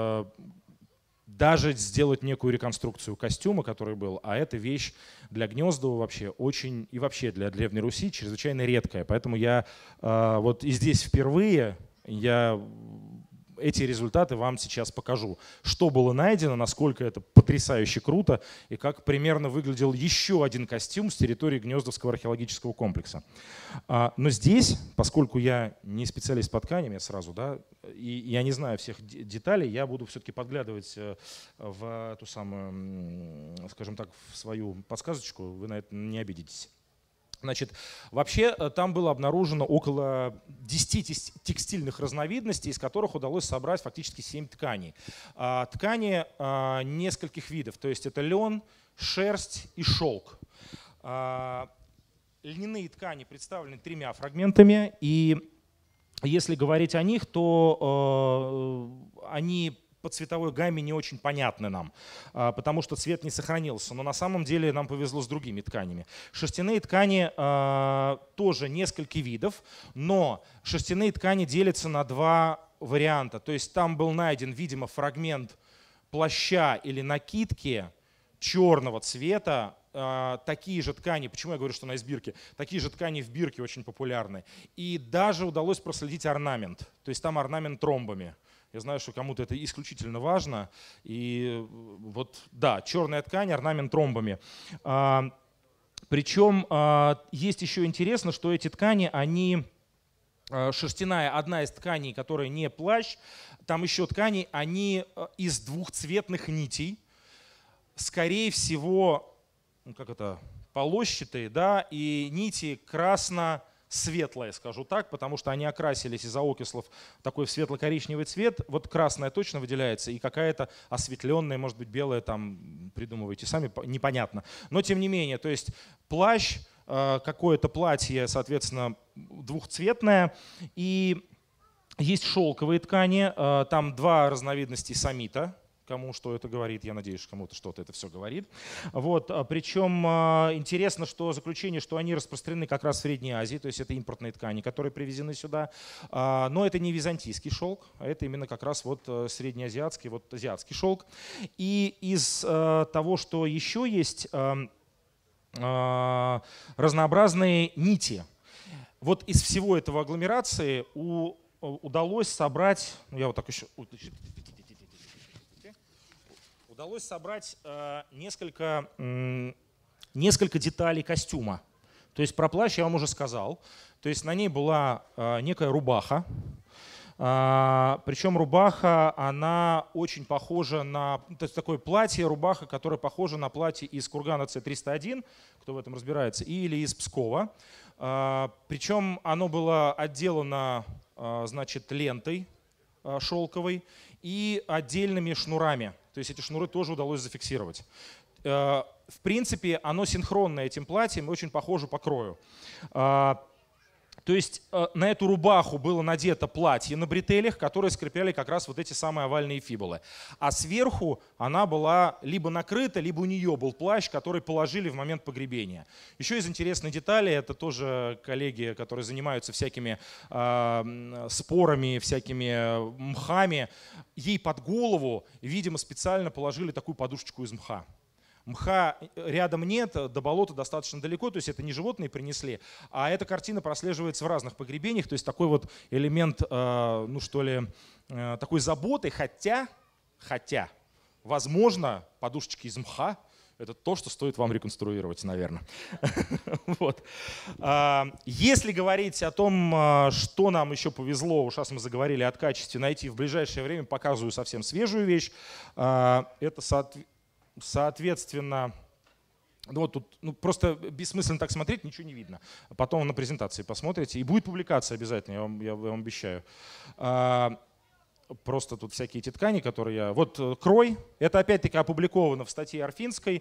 даже сделать некую реконструкцию костюма, который был, а эта вещь для Гнездова вообще очень, и вообще для Древней Руси чрезвычайно редкая. Поэтому я вот и здесь впервые я эти результаты вам сейчас покажу. Что было найдено, насколько это потрясающе круто, и как примерно выглядел еще один костюм с территории Гнездовского археологического комплекса. Но здесь, поскольку я не специалист по тканям, я сразу, да, и я не знаю всех деталей, я буду все-таки подглядывать в эту самую, скажем так, в свою подсказочку, вы на это не обидитесь. Значит, вообще там было обнаружено около 10 текстильных разновидностей, из которых удалось собрать фактически 7 тканей. Ткани нескольких видов, то есть это лен, шерсть и шелк. Льняные ткани представлены 3 фрагментами, и если говорить о них, то они по цветовой гамме не очень понятны нам, потому что цвет не сохранился. Но на самом деле нам повезло с другими тканями. Шерстяные ткани тоже несколько видов, но шерстяные ткани делятся на 2 варианта. То есть там был найден, видимо, фрагмент плаща или накидки черного цвета. Такие же ткани, почему я говорю, что на бирке, такие же ткани в бирке очень популярны. И даже удалось проследить орнамент. То есть там орнамент ромбами. Я знаю, что кому-то это исключительно важно. И вот, да, черная ткань, орнамент ромбами. Причем есть еще интересно, что эти ткани, они шерстяная, одна из тканей, которая не плащ, там еще ткани, они из двухцветных нитей. Скорее всего, ну, как это, полосчатые, да, и нити красно-светлые, скажу так, потому что они окрасились из-за окислов такой в светло-коричневый цвет. Вот красная точно выделяется, и какая-то осветленная, может быть, белая, там, придумывайте сами, непонятно. Но тем не менее, то есть плащ, какое-то платье, соответственно, двухцветное, и есть шелковые ткани, там 2 разновидности самита. Кому что это говорит, я надеюсь, кому-то что-то это все говорит. Вот. Причем интересно, что заключение, что они распространены как раз в Средней Азии, то есть это импортные ткани, которые привезены сюда. Но это не византийский шелк, а это именно как раз вот среднеазиатский, вот азиатский шелк. И из того, что еще есть, разнообразные нити. Вот из всего этого агломерации удалось собрать, ну я вот так еще... Удалось собрать несколько деталей костюма. То есть про плащ я вам уже сказал. То есть на ней была некая рубаха. Причем рубаха, она очень похожа на... То есть такое платье, рубаха, которое похоже на платье из кургана С301, кто в этом разбирается, или из Пскова. Причем оно было отделано, значит, лентой шелковой и отдельными шнурами. То есть эти шнуры тоже удалось зафиксировать. В принципе, оно синхронно этим платьем и очень похоже по крою. То есть на эту рубаху было надето платье на бретелях, которые скрепляли как раз вот эти самые овальные фибулы. А сверху она была либо накрыта, либо у нее был плащ, который положили в момент погребения. Еще из интересной детали, это тоже коллеги, которые занимаются всякими спорами, всякими мхами, ей под голову, видимо, специально положили такую подушечку из мха. Мха рядом нет, до болота достаточно далеко, то есть это не животные принесли, а эта картина прослеживается в разных погребениях, то есть такой вот элемент, ну что ли, такой заботы, хотя, возможно, подушечки из мха Это то, что стоит вам реконструировать, наверное. Вот. Если говорить о том, что нам еще повезло, уж раз мы заговорили о качестве, найти в ближайшее время, показываю совсем свежую вещь. Это, соответственно, вот тут просто бессмысленно так смотреть, ничего не видно. Потом на презентации посмотрите. И будет публикация обязательно, я вам обещаю. Просто тут всякие эти ткани, которые я... Вот крой, это опять-таки опубликовано в статье Арфинской.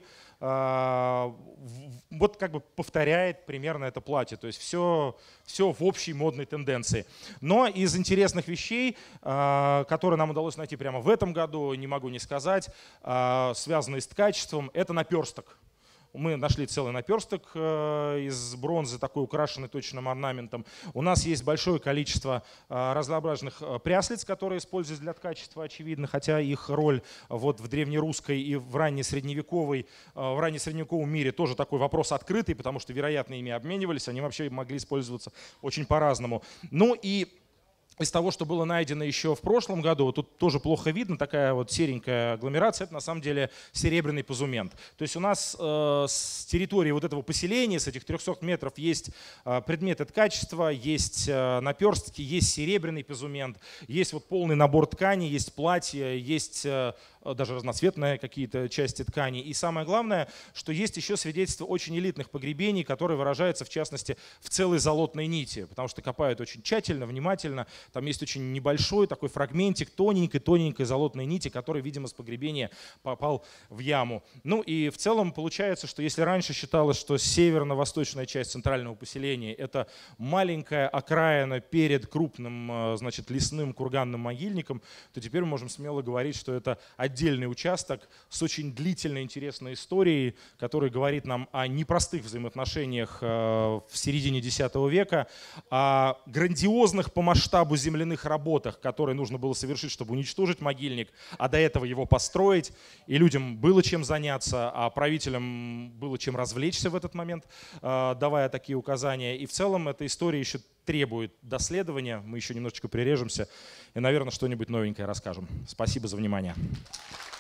Вот как бы повторяет примерно это платье. То есть все в общей модной тенденции. Но из интересных вещей, которые нам удалось найти прямо в этом году, не могу не сказать, связанные с ткачеством, это наперсток. Мы нашли целый наперсток из бронзы, такой украшенный точным орнаментом. У нас есть большое количество разнообразных пряслиц, которые используются для ткачества, очевидно, хотя их роль вот в древнерусской и в раннесредневековом мире тоже такой вопрос открытый, потому что, вероятно, ими обменивались, они вообще могли использоваться очень по-разному. Ну и из того, что было найдено еще в прошлом году, тут тоже плохо видно, такая вот серенькая агломерация, это на самом деле серебряный позумент. То есть у нас с территории вот этого поселения, с этих 300 метров, есть предметы ткачества, есть наперстки, есть серебряный позумент, есть вот полный набор тканей, есть платья, есть даже разноцветные какие-то части ткани. И самое главное, что есть еще свидетельство очень элитных погребений, которые выражаются в частности в целой золотной нити, потому что копают очень тщательно, внимательно. Там есть очень небольшой такой фрагментик тоненькой золотной нити, который, видимо, с погребения попал в яму. Ну и в целом получается, что если раньше считалось, что северно-восточная часть центрального поселения — это маленькая окраина перед крупным, значит, лесным курганным могильником, то теперь мы можем смело говорить, что это отдельный участок с очень длительной интересной историей, который говорит нам о непростых взаимоотношениях в середине X века, о грандиозных по масштабу земляных работах, которые нужно было совершить, чтобы уничтожить могильник, а до этого его построить. И людям было чем заняться, а правителям было чем развлечься в этот момент, давая такие указания. И в целом эта история еще требует доследования. Мы еще немножечко прирежемся и, наверное, что-нибудь новенькое расскажем. Спасибо за внимание.